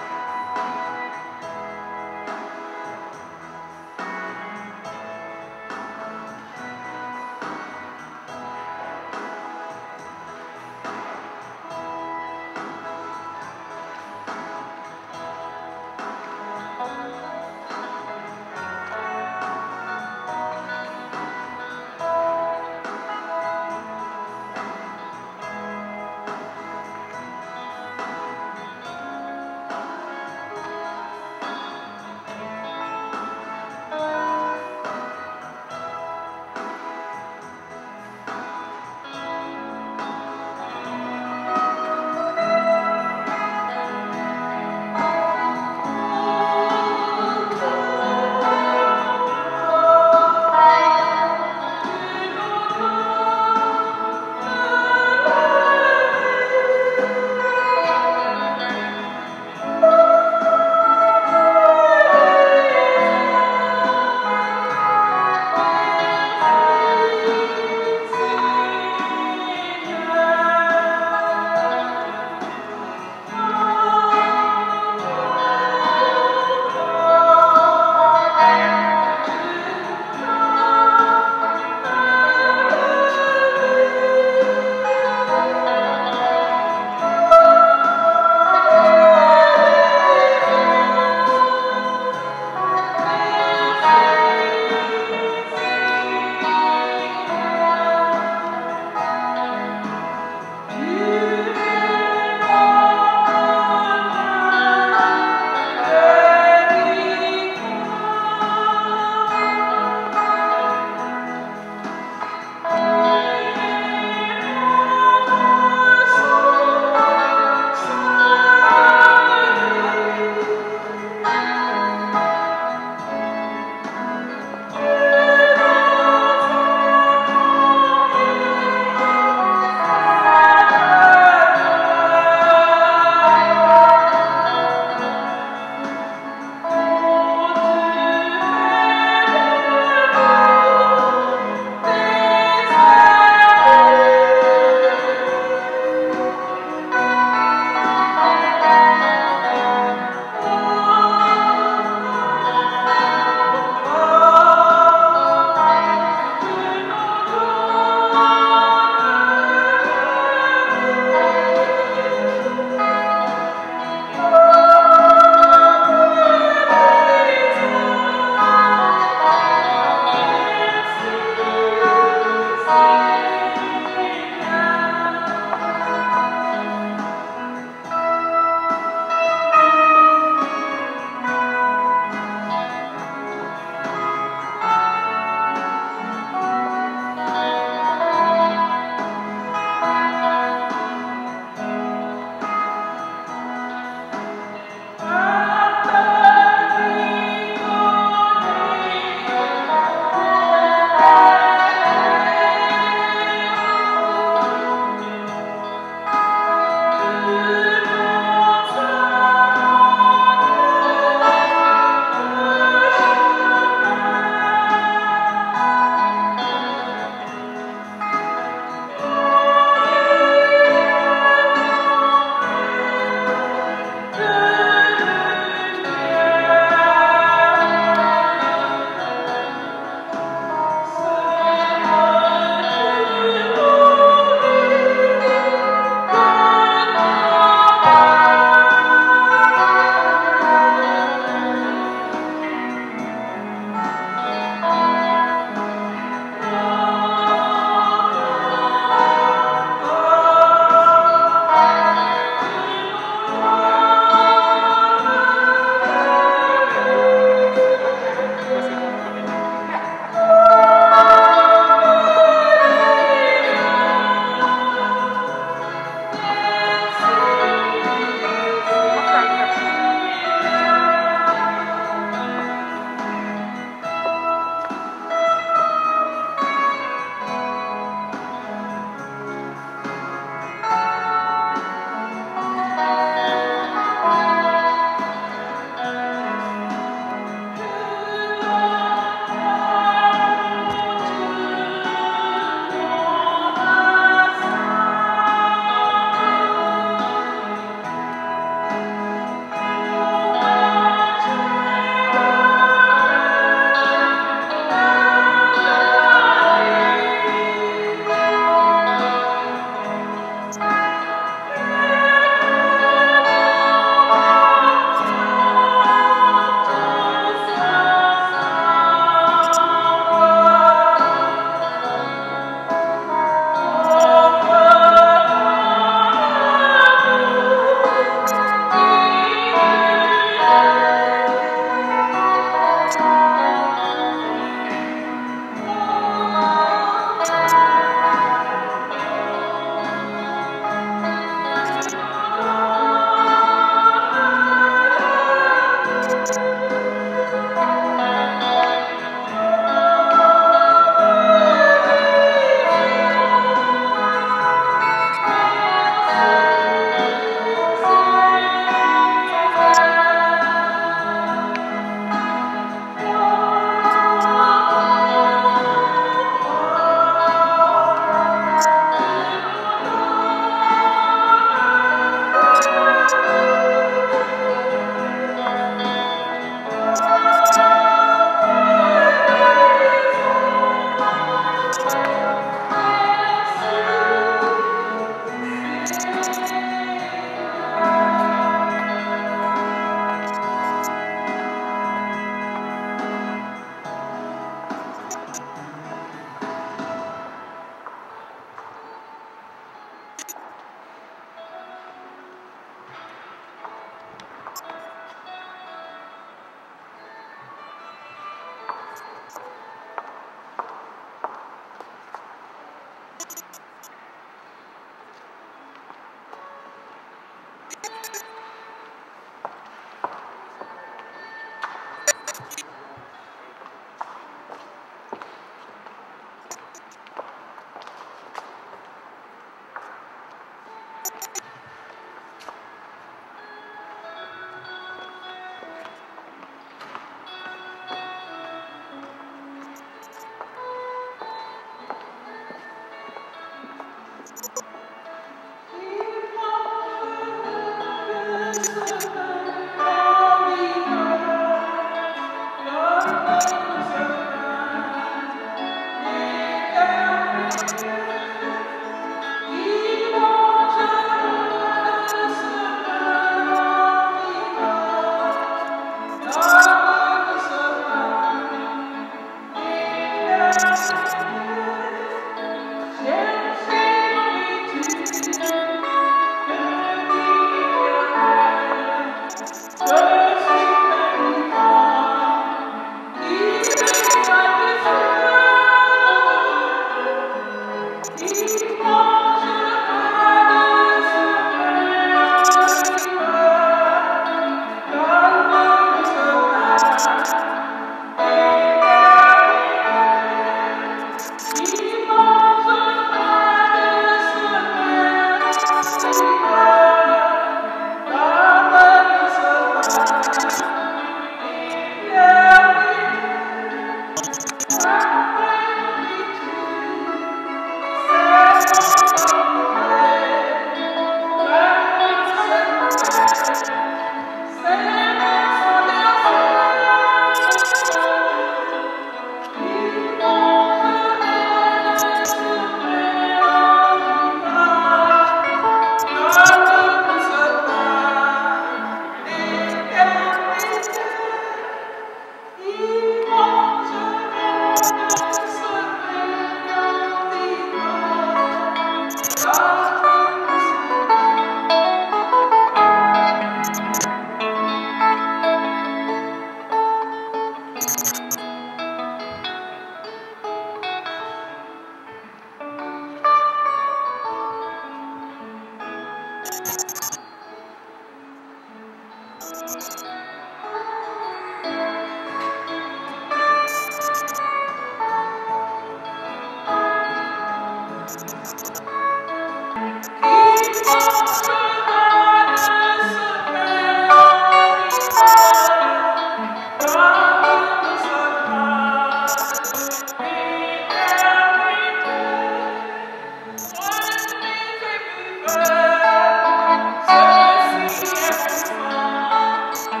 Thank you.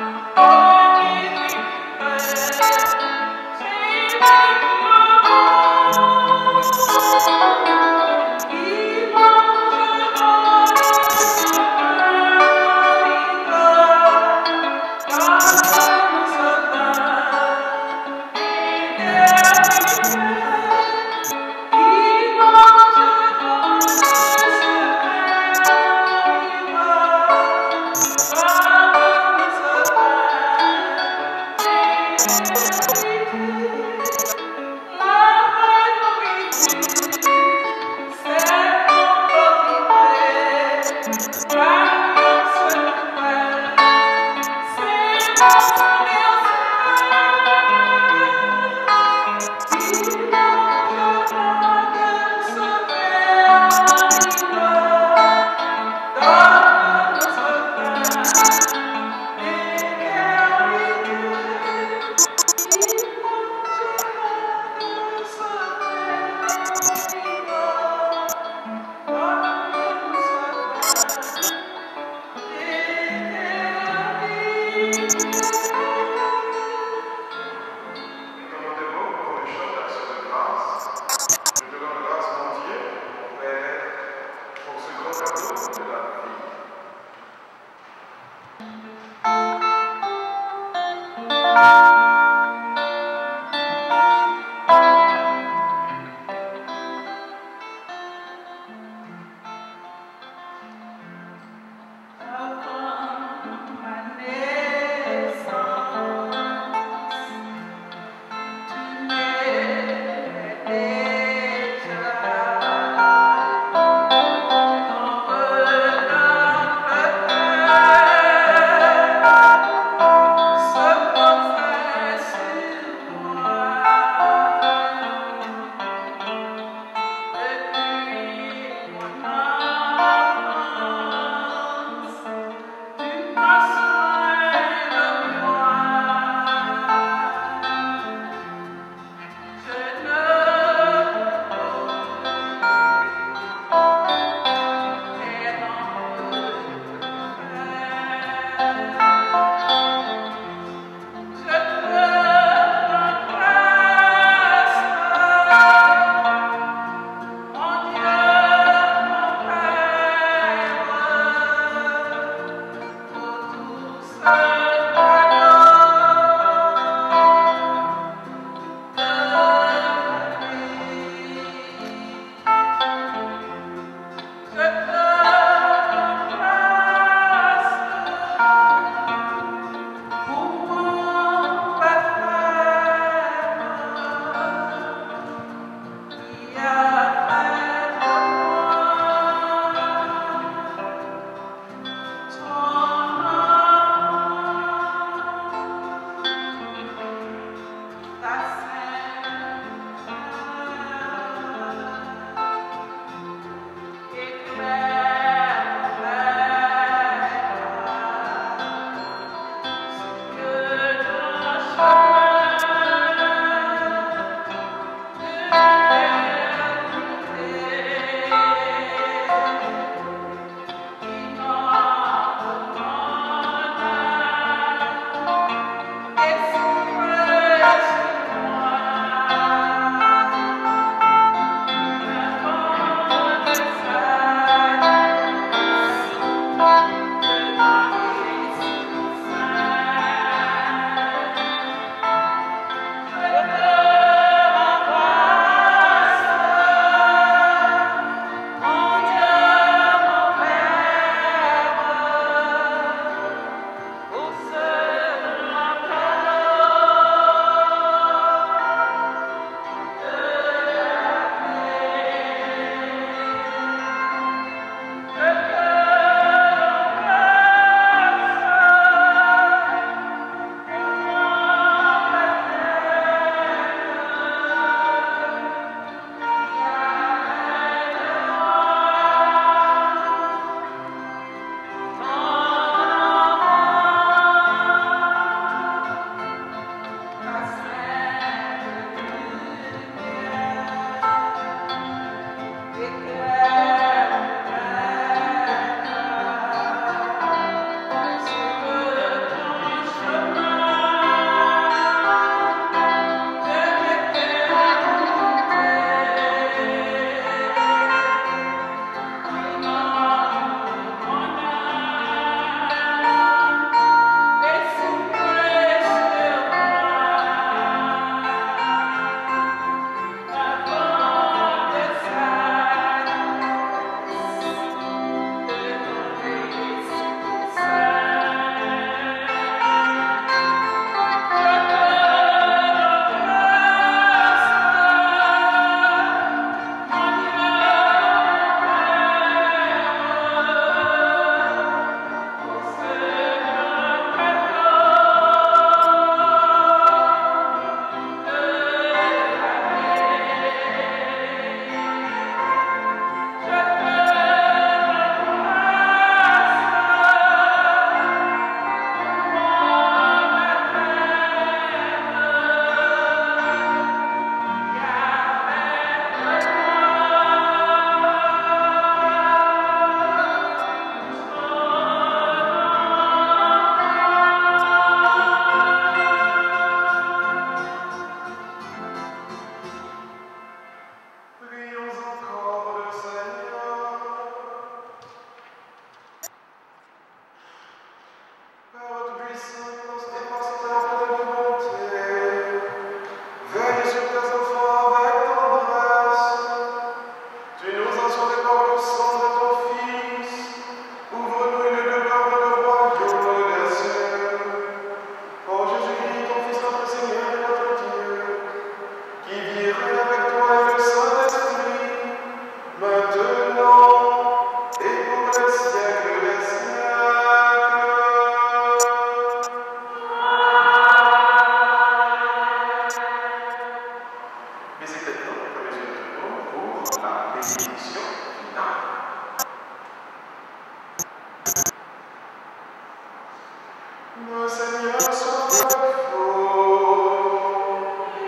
Le Seigneur soit avec vous.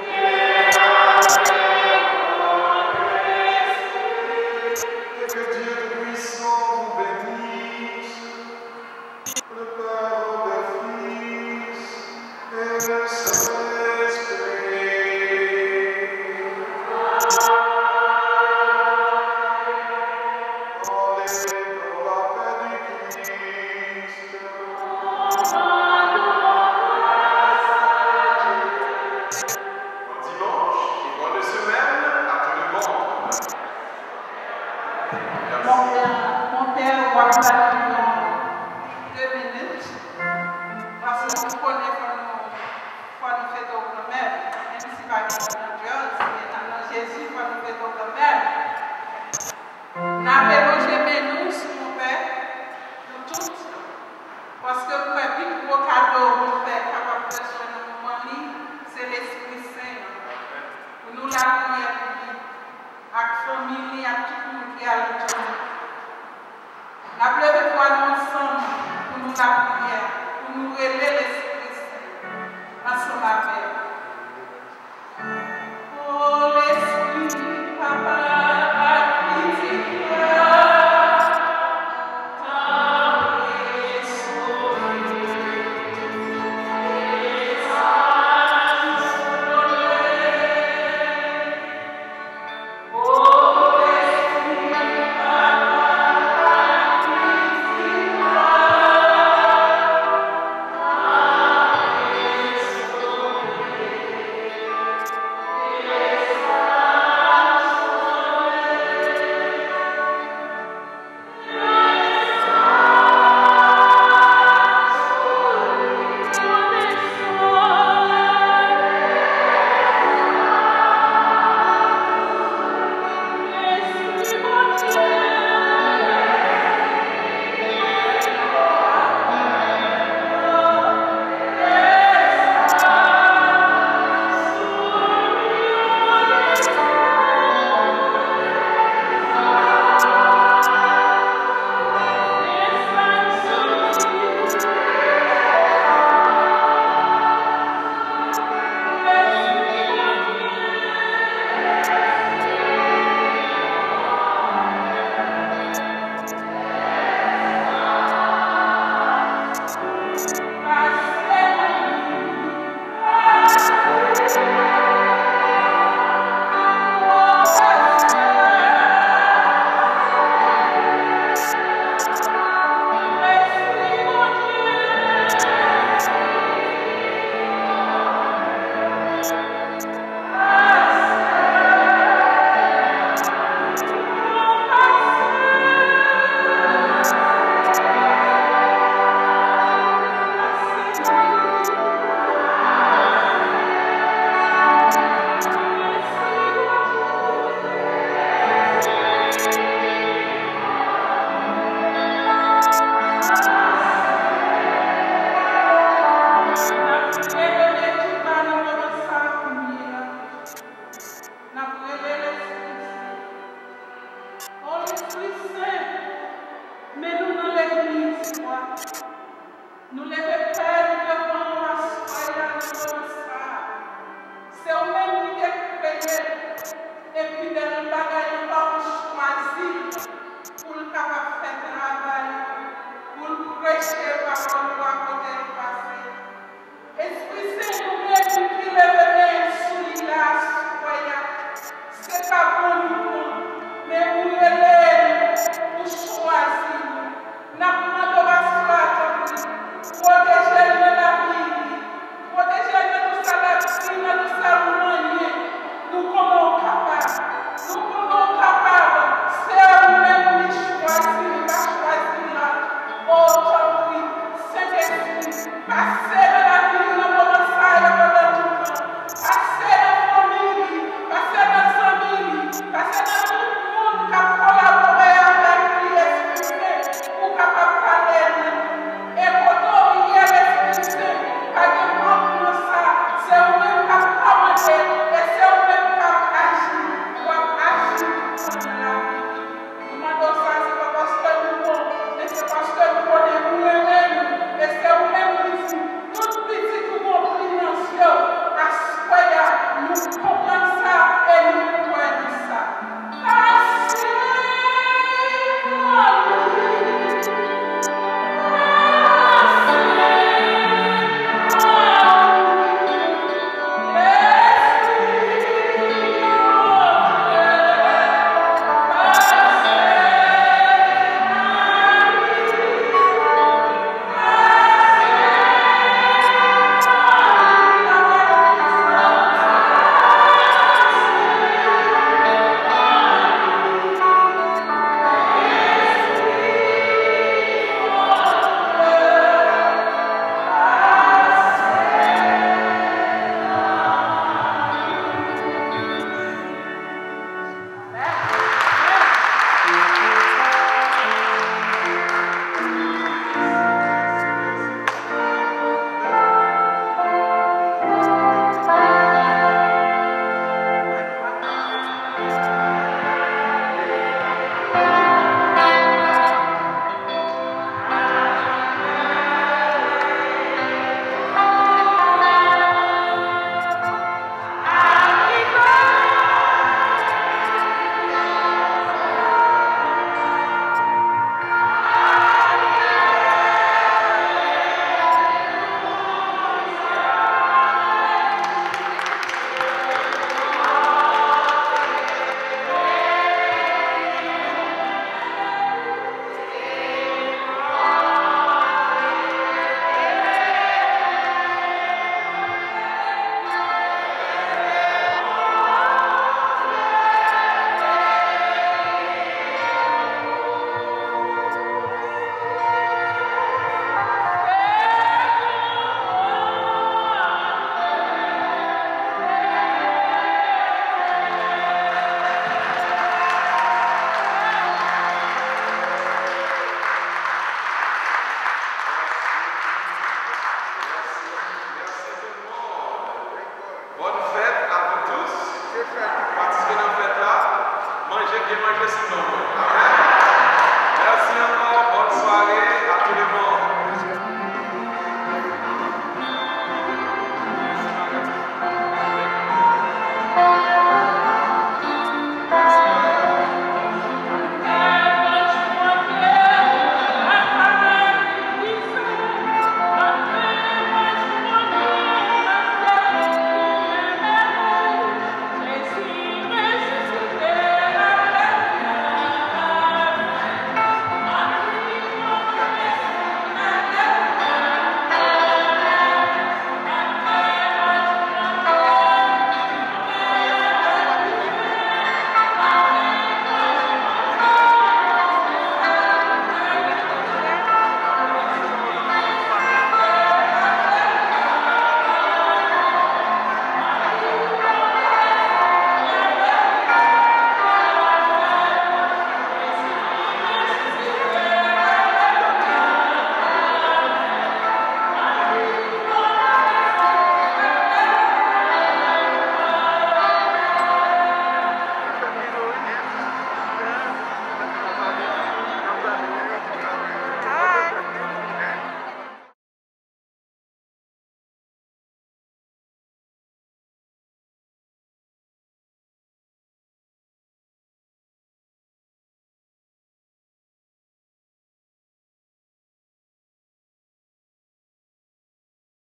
Et que Dieu Tout-Puissant vous bénisse, le Père, le Fils et le Saint-Esprit. Allez dans la paix du Christ. Bon dimanche et bonne semaine à tout le monde. Mon Merci. père, mon père va parler dans deux minutes. Parce que vous connaissez quand nous faisons quand même, même si pas dans Dieu, mais dans Jésus, quand nous faisons quand même. N'avez logé nous sur mon père, nous toutes. Parce que pour un plus gros cadeau, mon père, capable de faire dans le moment, c'est l'Esprit Saint. Pour nous la prière pour lui, avec la famille, avec tout le monde qui a le temps. La pleuré pour nous ensemble, pour nous la prière, pour nous relever l'Esprit Saint. Ensemble avec. Oh l'Esprit, Papa. Nous les